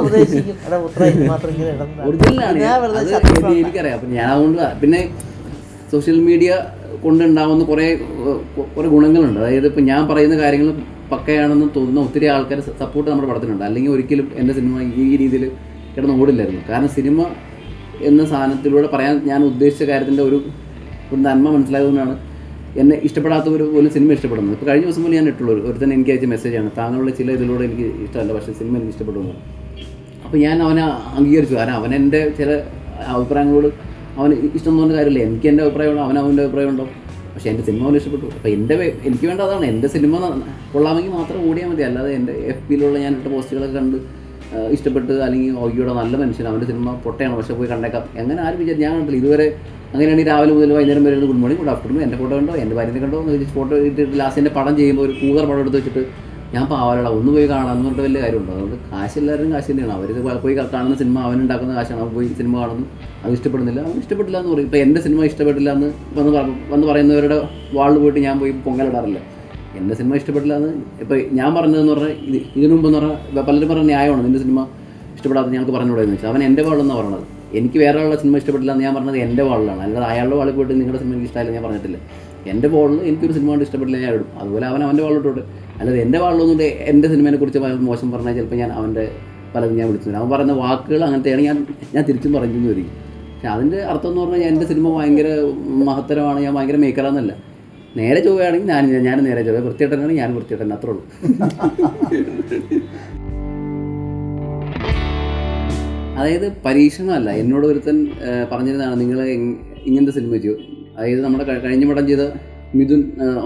ഒറിജിനലാണ് അത് എനിക്കറിയാം. അപ്പം ഞാൻ അതുകൊണ്ട് പിന്നെ സോഷ്യൽ മീഡിയ കൊണ്ടുണ്ടാവുന്ന കുറേ കുറേ ഗുണങ്ങളുണ്ട്. അതായത് ഇപ്പം ഞാൻ പറയുന്ന കാര്യങ്ങൾ പക്കയാണെന്ന് തോന്നുന്ന ഒത്തിരി ആൾക്കാർ സപ്പോർട്ട് നമ്മുടെ പടത്തിനുണ്ട്. അല്ലെങ്കിൽ ഒരിക്കലും എൻ്റെ സിനിമ ഈ രീതിയിൽ കിടന്ന് ഓടില്ലായിരുന്നു. കാരണം സിനിമ എന്ന സാധനത്തിലൂടെ പറയാൻ ഞാൻ ഉദ്ദേശിച്ച കാര്യത്തിൻ്റെ ഒരു ഒരു നന്മ മനസ്സിലായതുകൊണ്ടാണ് എന്നെ ഇഷ്ടപ്പെടാത്തവർ പോലും സിനിമ ഇഷ്ടപ്പെടുന്നത്. ഇപ്പോൾ കഴിഞ്ഞ ദിവസം പോലും ഞാൻ ഇട്ടുള്ളൂ, ഒരുത്തന്നെ എനിക്ക് അയച്ച മെസ്സേജാണ്, താങ്കളുടെ ചില ഇതിലൂടെ എനിക്ക് ഇഷ്ടമല്ല, പക്ഷേ സിനിമ എനിക്ക് ഇഷ്ടപ്പെട്ടു. അപ്പോൾ ഞാൻ അവനെ അംഗീകരിച്ചു. കാരണം അവൻ എൻ്റെ ചില അഭിപ്രായങ്ങളോട് അവന് ഇഷ്ടം തോന്നുന്ന കാര്യമില്ല. എനിക്ക് എൻ്റെ അഭിപ്രായമുണ്ടോ, അവൻ അവൻ്റെ അഭിപ്രായമുണ്ടോ, പക്ഷേ എൻ്റെ സിനിമ അവന് ഇഷ്ടപ്പെട്ടു. അപ്പോൾ എൻ്റെ എനിക്ക് വേണ്ട അതാണ്, എൻ്റെ സിനിമ കൊള്ളാമെങ്കിൽ മാത്രം ഓടിയാൽ മതി. അല്ലാതെ എൻ്റെ എഫ് പിയിലുള്ള ഞാൻ ഇട്ട പോസ്റ്റുകളൊക്കെ കണ്ട് ഇഷ്ടപ്പെട്ട് അല്ലെങ്കിൽ ഓഗിയുടെ നല്ല മനുഷ്യൻ, അവൻ്റെ സിനിമ പൊട്ടയാണ് പക്ഷേ പോയി കണ്ടേക്കാം എങ്ങനെ ആരും വിചാരിച്ചു ഞാൻ കണ്ടില്ല ഇതുവരെ. അങ്ങനെയാണെങ്കിൽ രാവിലെ മുതൽ വൈകുന്നേരം വരെ ഗുഡ് മോർണിംഗ് ഗുഡ് ആഫ്റ്റർനൂൺ, എൻ്റെ ഫോട്ടോ കണ്ടോ, എൻ്റെ ഭാര്യനെ കണ്ടോ എന്ന് ചോദിച്ച് ഫോട്ടോ ഇട്ടിട്ട് ലാസ്റ്റിൻ്റെ പടം ചെയ്യുമ്പോൾ ഒരു കൂതർ പടം എടുത്ത് വെച്ചിട്ട് ഞാൻ പാവലടാ ഒന്ന് പോയി കാണാമെന്ന് പറഞ്ഞിട്ട് വലിയ കാര്യമുണ്ടോ? അതുകൊണ്ട് കാശെല്ലാവരും കാശ് തന്നെയാണ്. അവർ പോയി കാണുന്ന സിനിമ അവനുണ്ടാക്കുന്ന കാശാണ്. അവൻ പോയി സിനിമ കാണുന്നു, അത് ഇഷ്ടപ്പെടുന്നില്ല, അവൻ ഇഷ്ടപ്പെട്ടില്ല എന്ന് പറയും. ഇപ്പോൾ എൻ്റെ സിനിമ ഇഷ്ടപ്പെട്ടില്ല എന്ന് വന്ന് വന്ന് പറയുന്നവരുടെ വാളിൽ പോയിട്ട് ഞാൻ പോയി പൊങ്കലിടാറില്ല. എൻ്റെ സിനിമ ഇഷ്ടപ്പെട്ടില്ല എന്ന് ഇപ്പോൾ ഞാൻ പറഞ്ഞതെന്ന് പറഞ്ഞാൽ ഇത് ഇതിനു മുമ്പെന്ന് പറഞ്ഞാൽ പലരും പറഞ്ഞ ന്യായമാണ്, നിൻ്റെ സിനിമ ഇഷ്ടപ്പെടാത്ത ഞങ്ങൾക്ക് പറഞ്ഞുകൂടെയെന്ന് വെച്ചാൽ അവൻ എൻ്റെ വാളെന്നാണ് പറഞ്ഞത്. എനിക്ക് വേറെ ഉള്ള സിനിമ ഇഷ്ടപ്പെട്ടില്ല എന്ന് ഞാൻ പറഞ്ഞത് എൻ്റെ വാളിലാണ്, അല്ലാതെ അയാളുടെ വാളിൽ പോയിട്ട് നിങ്ങളുടെ സിനിമ എനിക്ക് ഇഷ്ടമായില്ല ഞാൻ പറഞ്ഞിട്ടില്ല. എൻ്റെ വാളിൽ എനിക്കൊരു സിനിമ കൊണ്ട് ഇഷ്ടപ്പെട്ടില്ല ഞാൻ ഇടും, അതുപോലെ അവൻ അവൻ്റെ വാളിലോട്ട്. അല്ലാതെ എൻ്റെ വാളിലൊന്നും എൻ്റെ സിനിമയെക്കുറിച്ച് മോശം പറഞ്ഞാൽ ചിലപ്പോൾ ഞാൻ അവൻ്റെ പലതും ഞാൻ വിളിച്ചു. അവൻ പറയുന്ന വാക്കുകൾ അങ്ങനത്തെയാണ്, ഞാൻ ഞാൻ തിരിച്ചും പറഞ്ഞു വരും. പക്ഷെ അതിൻ്റെ അർത്ഥം എന്ന് പറഞ്ഞാൽ എൻ്റെ സിനിമ ഭയങ്കര മഹത്തരമാണ്, ഞാൻ ഭയങ്കര മേക്കറാന്നല്ല. നേരെ ചൊവ്വയാണെങ്കിൽ ഞാൻ ഞാൻ നേരെ ചൊവ്വ, വൃത്തിയേട്ടനാണെങ്കിൽ ഞാൻ വൃത്തിയേട്ടൻ, അത്രേ ഉള്ളൂ. അതായത് പരീക്ഷണമല്ല. എന്നോട് ഒരുത്തൻ പറഞ്ഞിരുന്നതാണ് നിങ്ങൾ ഇങ്ങനത്തെ സിനിമ ചെയ്തു. അതായത് നമ്മുടെ കഴിഞ്ഞ പടം ചെയ്ത മിഥുൻ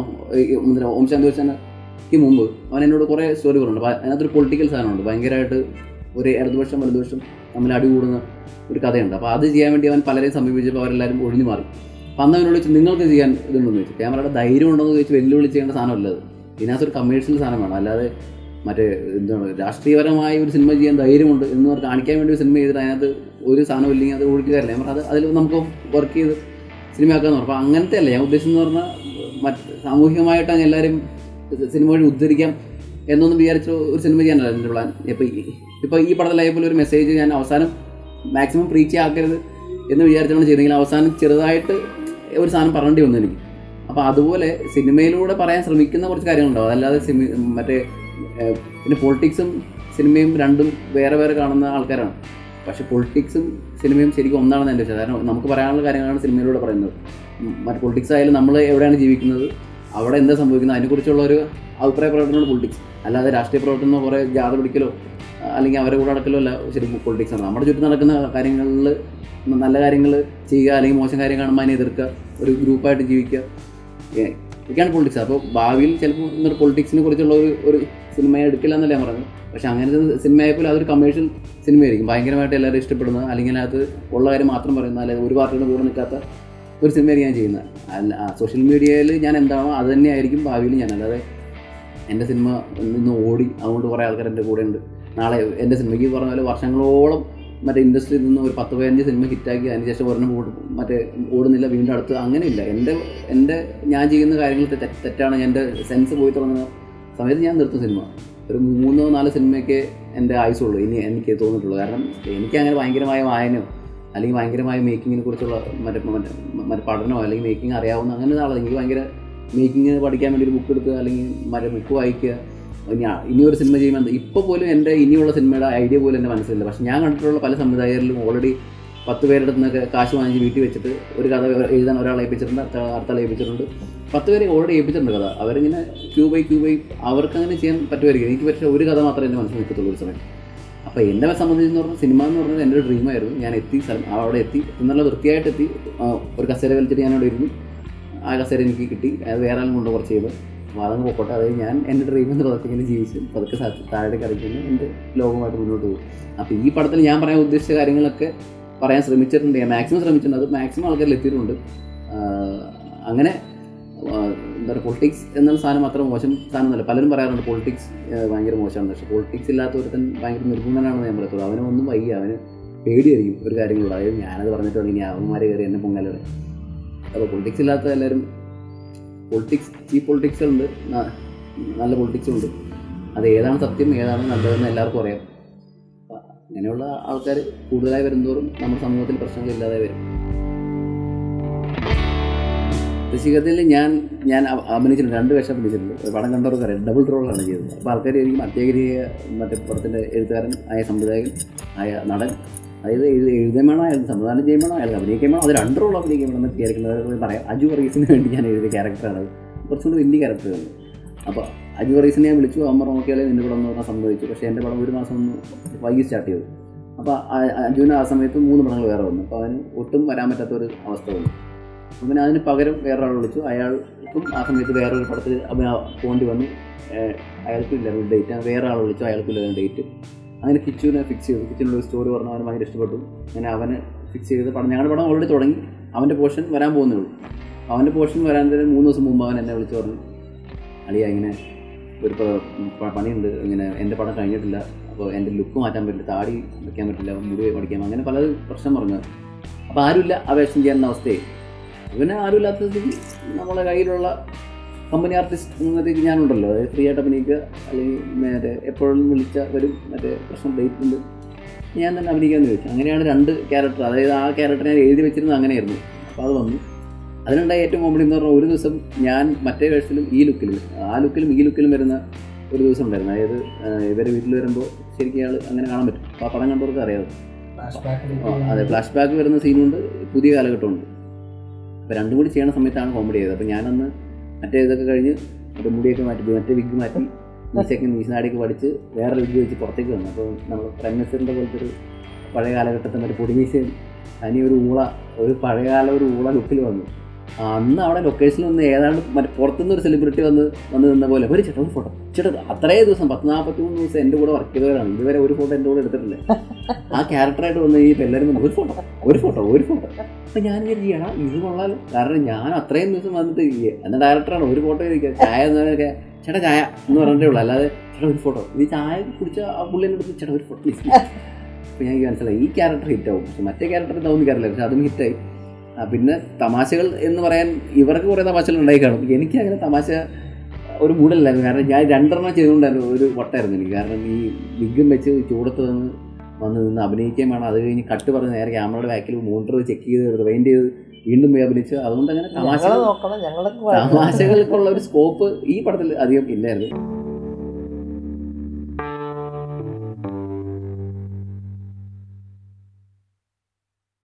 ഓം ശാന്തി വെച്ചാനക്ക് മുമ്പ് അവൻ എന്നോട് കുറേ സ്റ്റോറി പറയുന്നുണ്ട്. അപ്പോൾ അതിനകത്തൊരു പൊളിറ്റിക്കൽ സാധനമുണ്ട്, ഭയങ്കരമായിട്ട് ഒരു ഇടതുപക്ഷം വലതുപക്ഷം തമ്മിൽ അടികൂടുന്ന ഒരു കഥയുണ്ട്. അപ്പോൾ അത് ചെയ്യാൻ വേണ്ടി അവൻ പലരെയും സമീപിച്ചപ്പോൾ അവരെല്ലാവരും ഒഴിഞ്ഞു മാറി. അപ്പം അന്ന് അവനോട് ചോദിച്ചു നിങ്ങൾക്ക് ചെയ്യാൻ ഇതുണ്ടെന്ന് ചോദിച്ചു. ക്യാമറയുടെ ധൈര്യം ഉണ്ടോയെന്ന് ചോദിച്ച് വെല്ലുവിളി ചെയ്യേണ്ട സാധനമല്ല അത്. ഇതിനകത്തൊരു കമേഴ്ഷ്യൽ സാധനമാണ്, അല്ലാതെ മറ്റേ എന്താണ് രാഷ്ട്രീയപരമായ ഒരു സിനിമ ചെയ്യാൻ ധൈര്യമുണ്ട് എന്ന് പറഞ്ഞ് കാണിക്കാൻ വേണ്ടി ഒരു സിനിമ ചെയ്തിട്ട് അതിനകത്ത് ഒരു സാധനം ഇല്ലെങ്കിൽ അത് ഓടിക്കാറില്ല. ഞാൻ പറഞ്ഞാൽ അത് അതിൽ നമുക്ക് വർക്ക് ചെയ്ത് സിനിമയാക്കാന്ന് പറഞ്ഞു. അപ്പോൾ അങ്ങനത്തെ അല്ല ഞാൻ ഉദ്ദേശിച്ചെന്ന് പറഞ്ഞാൽ മറ്റ് സാമൂഹികമായിട്ട് അങ്ങ് എല്ലാവരും സിനിമ വഴി ഉദ്ധരിക്കാം എന്നൊന്നും വിചാരിച്ച ഒരു സിനിമ ചെയ്യാനല്ല എൻ്റെ പ്ലാൻ. ഇപ്പോൾ ഇപ്പോൾ ഈ പടത്തിലായപ്പോൾ ഒരു മെസ്സേജ് ഞാൻ അവസാനം മാക്സിമം പ്രീച്ച് ആക്കരുത് എന്ന് വിചാരിച്ചാണ് ചെയ്തെങ്കിൽ അവസാനം ചെറുതായിട്ട് ഒരു സാധനം പറയേണ്ടി വന്നു എനിക്ക്. അപ്പോൾ അതുപോലെ സിനിമയിലൂടെ പറയാൻ ശ്രമിക്കുന്ന കുറച്ച് കാര്യങ്ങളുണ്ടാവും, അതല്ലാതെ സിനിമ മറ്റേ പിന്നെ പൊളിറ്റിക്സും സിനിമയും രണ്ടും വേറെ വേറെ കാണുന്ന ആൾക്കാരാണ്. പക്ഷേ പൊളിറ്റിക്സും സിനിമയും ശരിക്കും ഒന്നാണെന്ന് എൻ്റെ വിശ്വാസം. കാരണം നമുക്ക് പറയാനുള്ള കാര്യങ്ങളാണ് സിനിമയിലൂടെ പറയുന്നത്. മറ്റ് പൊളിറ്റിക്സ് ആയാലും നമ്മൾ എവിടെയാണ് ജീവിക്കുന്നത്, അവിടെ എന്താ സംഭവിക്കുന്നത്, അതിനെക്കുറിച്ചുള്ള ഒരു അഭിപ്രായ പ്രകടനമാണ് പൊളിറ്റിക്സ്. അല്ലാതെ രാഷ്ട്രീയ പ്രവർത്തനമോ കുറേ ജാഥ പിടിക്കലോ അല്ലെങ്കിൽ അവരെ കൂടെ നടക്കലോ അല്ല ശരിക്കും പൊളിറ്റിക്സ് ആണ്. നമ്മുടെ ചുറ്റും നടക്കുന്ന കാര്യങ്ങളിൽ നല്ല കാര്യങ്ങൾ ചെയ്യുക അല്ലെങ്കിൽ മോശം കാര്യം കാണുമ്പോൾ അതിനെ എതിർക്കുക, ഒരു ഗ്രൂപ്പായിട്ട് ജീവിക്കുക, ഇതൊക്കെയാണ് പൊളിറ്റിക്സ്. അപ്പോൾ ഭാവിയിൽ ചിലപ്പോൾ ഇന്നൊരു പൊളിറ്റിക്സിനെ കുറിച്ചുള്ള ഒരു ഒരു സിനിമയെ എടുക്കില്ല എന്നല്ല ഞാൻ പറഞ്ഞത്. പക്ഷേ അങ്ങനത്തെ സിനിമയായപ്പോൾ അതൊരു കമേഴ്ഷ്യൽ സിനിമയായിരിക്കും, ഭയങ്കരമായിട്ട് എല്ലാവരും ഇഷ്ടപ്പെടുന്നത്, അല്ലെങ്കിൽ അതിനകത്ത് ഉള്ള കാര്യം മാത്രം പറയുന്ന, അല്ലെങ്കിൽ ഒരു പാർട്ടിയുടെ കൂടെ നിൽക്കാത്ത ഒരു സിനിമയായിരിക്കും ഞാൻ ചെയ്യുന്നത്. അല്ല സോഷ്യൽ മീഡിയയിൽ ഞാൻ എന്താണോ അത് തന്നെയായിരിക്കും ഭാവിയിൽ ഞാൻ. അല്ലാതെ എൻ്റെ സിനിമ നിന്ന് ഓടി അതുകൊണ്ട് കുറേ ആൾക്കാർ എൻ്റെ കൂടെ ഉണ്ട്. നാളെ എൻ്റെ സിനിമയ്ക്ക് പറഞ്ഞ പോലെ വർഷങ്ങളോളം മറ്റേ ഇൻഡസ്ട്രിയിൽ നിന്ന് ഒരു പത്ത് പതിനഞ്ച് സിനിമ ഹിറ്റാക്കി അതിന് ശേഷം ഒരെണ്ണം മറ്റേ ഓടുന്നില്ല വീണ്ടും അടുത്ത്, അങ്ങനെയില്ല. എൻ്റെ എൻ്റെ ഞാൻ ചെയ്യുന്ന കാര്യങ്ങൾ തെറ്റാണ്, എൻ്റെ സെൻസ് പോയി തുടങ്ങുന്ന സമയത്ത് ഞാൻ നിർത്തും സിനിമ. ഒരു മൂന്നോ നാലോ സിനിമയൊക്കെ എൻ്റെ ആയുസുള്ളൂ ഇനി എനിക്ക് തോന്നിയിട്ടുള്ളൂ. കാരണം എനിക്കങ്ങനെ ഭയങ്കരമായ വായനയോ അല്ലെങ്കിൽ ഭയങ്കരമായ മേക്കിങ്ങിനെ കുറിച്ചുള്ള മറ്റേ മറ്റേ മറ്റേ പഠനമോ അല്ലെങ്കിൽ മേക്കിംഗ് അറിയാവുന്ന അങ്ങനെ ആളാണ്. എനിക്ക് ഭയങ്കര മേക്കിങ് പഠിക്കാൻ വേണ്ടി ഒരു ബുക്ക് എടുക്കുക അല്ലെങ്കിൽ മറ്റേ ബുക്ക് വായിക്കുക. ഞാൻ ഇനിയൊരു സിനിമ ചെയ്യുമ്പോൾ ഇപ്പോൾ പോലും എൻ്റെ ഇനിയുള്ള സിനിമയുടെ ഐഡിയ പോലും എൻ്റെ മനസ്സിലില്ല. പക്ഷേ ഞാൻ കണ്ടിട്ടുള്ള പല സംവിധായകരിലും ഓൾറെഡി പത്ത് പേരുടെ അടുത്ത് നിന്നൊക്കെ കാശ് വാങ്ങിച്ച് വീട്ടിൽ വെച്ചിട്ട് ഒരു കഥ എഴുതാൻ ഒരാളെ ഏൽപ്പിച്ചിട്ടുണ്ട്, അടുത്താളെ ഏൽപ്പിച്ചിട്ടുണ്ട്, പത്ത് പേരെ ഓൾറെഡി ഏൽപ്പിച്ചിട്ടുണ്ട് കഥ. അവരിങ്ങനെ ക്യൂ ബൈ ക്യൂ ബൈ അവർക്ക് അങ്ങനെ ചെയ്യാൻ പറ്റുമായിരിക്കും. എനിക്ക് പക്ഷേ ഒരു കഥ മാത്രമേ എൻ്റെ മനസ്സിൽ നിൽക്കത്തുള്ളൂ ഒരു സമയം. അപ്പോൾ എന്നെ സംബന്ധിച്ചെന്ന് പറഞ്ഞാൽ സിനിമ എന്ന് പറഞ്ഞാൽ എൻ്റെ ഒരു ഡ്രീമായിരുന്നു. ഞാൻ എത്തി സ്ഥലം അവിടെ എത്തി എന്നുള്ള വൃത്തിയായിട്ട് എത്തി. ഒരു കസേര വലിച്ചിട്ട് ഞാനവിടെ ഇരുന്നു, ആ കസേര എനിക്ക് കിട്ടി, അത് വേറെ ആളും കൊണ്ട് കുറച്ച് ചെയ്ത് അപ്പോൾ അതങ്ങ് പൊക്കോട്ടെ. അതായത് ഞാൻ എൻ്റെ ഡ്രീം എന്ന് പതുക്കെ ഇങ്ങനെ ജീവിച്ച് പതുക്കെ താഴെ കളിക്കുന്ന എൻ്റെ ലോകമായിട്ട് മുന്നോട്ട് പോകും. അപ്പോൾ ഈ പടത്തിൽ ഞാൻ പറയാൻ ഉദ്ദേശിച്ച കാര്യങ്ങളൊക്കെ പറയാൻ ശ്രമിച്ചിട്ടുണ്ട്, ഞാൻ മാക്സിമം ശ്രമിച്ചിട്ടുണ്ട്. അത് മാക്സിമം ആൾക്കാരിൽ എത്തിയിട്ടുണ്ട്. അങ്ങനെ എന്താ പറയുക, പൊളിറ്റിക്സ് എന്നുള്ള സാധനം അത്ര മോശം സാധനമൊന്നുമല്ല. പലരും പറയാറുണ്ട് പൊളിറ്റിക്സ് ഭയങ്കര മോശമാണ്. പക്ഷേ പൊളിറ്റിക്സ് ഇല്ലാത്ത ഒരുത്തൻ ഭയങ്കര നിർഗുണനാണെന്ന് ഞാൻ പറയത്തുള്ളൂ. അവനൊന്നും വയ്യ, അവന് പേടിയായിരിക്കും ഒരു കാര്യങ്ങളുള്ളൂ. അതായത് ഞാനത് പറഞ്ഞിട്ടുണ്ട്, ഇനി അവന്മാരെ കയറി എന്നെ പൊങ്ങാലേ. അപ്പോൾ പൊളിറ്റിക്സ് ഇല്ലാത്ത എല്ലാവരും പൊളിറ്റിക്സ് ചീപ്പ് പൊളിറ്റിക്സ് ഉണ്ട്, നല്ല പൊളിറ്റിക്സ് ഉണ്ട്. അത് ഏതാണ് സത്യം ഏതാണ് നല്ലതെന്ന് എല്ലാവർക്കും അറിയാം. അങ്ങനെയുള്ള ആൾക്കാർ കൂടുതലായി വരുന്നതോറും നമ്മുടെ സമൂഹത്തിൽ പ്രശ്നങ്ങളില്ലാതെ വരും. കൃഷികത്തിൽ ഞാൻ ഞാൻ അഭിനയിച്ചിട്ടുണ്ട്, രണ്ട് വേഷം അഭിനയിച്ചിട്ടുണ്ട്. പടം കണ്ടവർക്ക് അറിയാം, ഡബിൾ റോളാണ് ചെയ്തത്. അപ്പോൾ ആൾക്കാർ എനിക്ക് മധ്യഗിരിയ മറ്റേ പടത്തിൻ്റെ എഴുത്തുകാരൻ ആയ സംവിധായകൻ ആയ നടൻ, അതായത് എഴുതി എഴുതാൻ വേണോ അയാൾ സംവിധാനം ചെയ്യുമ്പോൾ അയാൾ അഭിനയിക്കാൻ വേണം, അത് രണ്ട് റോൾ അഭിനയിക്കാൻ വേണം എന്ന് വിചാരിക്കുന്നത് പറയാം. അജു വർഗീസിന് വേണ്ടി ഞാൻ എഴുതിയ ക്യാരക്ടറാണ്, കുറച്ചുകൂടി വലിയ ക്യാരക്ടറാണ്. അപ്പോൾ അജു വർഗീസിനെ ഞാൻ വിളിച്ചു, അമ്മ നോക്കിയാലേ നിൻ്റെ പടം എന്ന് പറഞ്ഞാൽ സംഭവിച്ചു. പക്ഷേ എൻ്റെ പടം ഒരു മാസം ഒന്ന് വൈകി സ്റ്റാർട്ട് ചെയ്തു. അപ്പോൾ അജുവിന് ആ സമയത്ത് മൂന്ന് പടങ്ങൾ വേറെ വന്നു. അപ്പോൾ അവന് ഒട്ടും വരാൻ പറ്റാത്തൊരു അവസ്ഥ വന്നു. അപ്പം പിന്നെ അതിന് പകരം വേറൊരാൾ വിളിച്ചു. അയാൾക്കും ആ സമയത്ത് വേറൊരു പടത്തിൽ പോകേണ്ടി വന്നു. അയാൾക്കില്ല ഡേറ്റ്, വേറെ ആൾ വിളിച്ചു, അയാൾക്കില്ല ഡേറ്റ്. അങ്ങനെ കിച്ചുവിനെ ഫിക്സ് ചെയ്തു. കിച്ചുവിനൊരു സ്റ്റോറി പറഞ്ഞു, അവന് ഭയങ്കര ഇഷ്ടപ്പെട്ടു. അങ്ങനെ അവന് ഫിക്സ് ചെയ്ത് പടം, ഞങ്ങളുടെ പടം ഓൾറെഡി തുടങ്ങി, അവൻ്റെ പോർഷൻ വരാൻ പോകുന്നേ ഉള്ളൂ. അവൻ്റെ പോർഷൻ വരാൻ തന്നെ മൂന്ന് ദിവസം മുമ്പ് അവൻ എന്നെ വിളിച്ച് പറഞ്ഞു, അളിയ ഇങ്ങനെ ഒരു പണിയുണ്ട്, ഇങ്ങനെ എൻ്റെ പടം കഴിഞ്ഞിട്ടില്ല, അപ്പോൾ എൻ്റെ ലുക്ക് മാറ്റാൻ പറ്റില്ല, താടി വയ്ക്കാൻ പറ്റില്ല, മുടി പഠിക്കാം, അങ്ങനെ പല പ്രശ്നം പറഞ്ഞു. അപ്പോൾ ആരുമില്ല ആ വേഷം ചെയ്യാൻ അവസ്ഥയായി. പിന്നെ ആരുമില്ലാത്തത് നമ്മളെ കയ്യിലുള്ള കമ്പനി ആർട്ടിസ്റ്റ് എന്നതിലേക്ക് ഞാനുണ്ടല്ലോ, അതായത് ഫ്രീ ആയിട്ട് അഭിനയിക്കുക, അല്ലെങ്കിൽ മറ്റേ എപ്പോഴും വിളിച്ച വരും, മറ്റേ പ്രശ്നം ഡേറ്റ് ഉണ്ട്, ഞാൻ തന്നെ അഭിനയിക്കാമെന്ന് ചോദിച്ചു. അങ്ങനെയാണ് രണ്ട് ക്യാരക്ടർ, അതായത് ആ ക്യാരക്ടർ ഞാൻ എഴുതി വെച്ചിരുന്നത് അങ്ങനെയായിരുന്നു. അപ്പോൾ അത് വന്നു. അതിനുണ്ടായ ഏറ്റവും കോമഡി എന്ന് പറഞ്ഞാൽ, ഒരു ദിവസം ഞാൻ മറ്റേ വേഴ്സിലും ഈ ലുക്കിലും ആ ലുക്കിലും ഈ ലുക്കിലും വരുന്ന ഒരു ദിവസം ഉണ്ടായിരുന്നു. അതായത് ഇവരെ വീട്ടിൽ വരുമ്പോൾ ശരിക്കും ഇയാൾ അങ്ങനെ കാണാൻ പറ്റും. അപ്പോൾ ആ പടം കണ്ടവർക്ക് അറിയാതെ അതെ ഫ്ലാഷ് ബാക്ക് വരുന്ന സീനുണ്ട്, പുതിയ കാലഘട്ടമുണ്ട്. അപ്പോൾ രണ്ടും കൂടി ചെയ്യണ സമയത്താണ് കോമഡി ചെയ്തത്. അപ്പോൾ ഞാനന്ന് മറ്റേ ഇതൊക്കെ കഴിഞ്ഞ് മറ്റേ മുടിയൊക്കെ മാറ്റി, മറ്റേ വിഗ് മാറ്റി, മീശയ്ക്ക് മീശനാടിയൊക്കെ പഠിച്ച് വേറെ വിഗ് വെച്ച് പുറത്തേക്ക് വന്നു. അപ്പോൾ നമ്മൾ പ്രൈമസറിൻ്റെ പോലത്തെ ഒരു പഴയ കാലഘട്ടത്തിൽ മറ്റേ പൊടിമീശയും തനി ഒരു ഊള, ഒരു പഴയകാല ഒരു ഊള ലുക്കിൽ വന്നു. അന്ന് അവിടെ ലൊക്കേഷനിൽ വന്ന് ഏതാണ്ട് മറ്റേ പുറത്തുനിന്ന് ഒരു സെലിബ്രിറ്റി വന്ന് വന്ന് നിന്ന പോലെ ഒരു ചേട്ടാ ഒരു ഫോട്ടോ ചേട്ടാ, അത്രയും ദിവസം പത്ത് നാൽപ്പത്തി മൂന്ന് ദിവസം എൻ്റെ കൂടെ വർക്ക് ചെയ്തവരാണ്, ഇതുവരെ ഒരു ഫോട്ടോ എൻ്റെ കൂടെ എടുത്തിട്ടില്ല. ആ ക്യാരക്ടറായിട്ട് വന്ന് ഈ എല്ലാവരും വന്ന് ഒരു ഫോട്ടോ ഒരു ഫോട്ടോ ഒരു ഫോട്ടോ അപ്പം ഞാൻ ചെയ്യണം ഇത് കൊള്ളാലോ. കാരണം ഞാൻ അത്രയും ദിവസം വന്നിട്ട് എന്ന ഡയറക്ടറാണ്, ഒരു ഫോട്ടോ ചോദിക്കുക, ചായ എന്നൊക്കെ ചേട്ടാ ചായ എന്ന് പറഞ്ഞിട്ടേ ഉള്ളൂ, അല്ലാതെ ചേട്ടാ ഒരു ഫോട്ടോ, ഈ ചായ കുടിച്ച ആ പുള്ളിനെ എടുത്ത് ചേട്ടാ ഒരു ഫോട്ടോ പ്ലീസ്. അപ്പോൾ ഞാൻ മനസ്സിലായി ഈ ക്യാരക്ടർ ഹിറ്റാവും. പക്ഷെ മറ്റേ ക്യാരക്ടർ തോന്നിക്കാറില്ല, പക്ഷെ അതും ഹിറ്റായി. പിന്നെ തമാശകൾ എന്ന് പറയാൻ ഇവർക്ക് കുറേ തമാശകൾ ഉണ്ടായി കാണും. എനിക്ക് അങ്ങനെ തമാശ ഒരു മൂടല്ലായിരുന്നു. കാരണം ഞാൻ രണ്ടെണ്ണം ചെയ്തുകൊണ്ടായിരുന്നു ഒരു വട്ടായിരുന്നു എനിക്ക്. കാരണം ഈ വിഗും വെച്ച് ചൂടത്ത് വന്ന് വന്ന് നിന്ന് അഭിനയിക്കാൻ വേണം, അത് കഴിഞ്ഞ് കട്ട് പറഞ്ഞ് നേരെ ക്യാമറയുടെ ബാക്കിൽ മോണിറ്റർ ചെക്ക് ചെയ്ത് റിവൈൻഡ് ചെയ്ത് വീണ്ടും പോയി അഭിനയിച്ചു. അതുകൊണ്ട് അങ്ങനെ തമാശ തമാശകൾക്കുള്ള ഒരു സ്കോപ്പ് ഈ പടത്തിൽ അധികം ഇല്ലായിരുന്നു.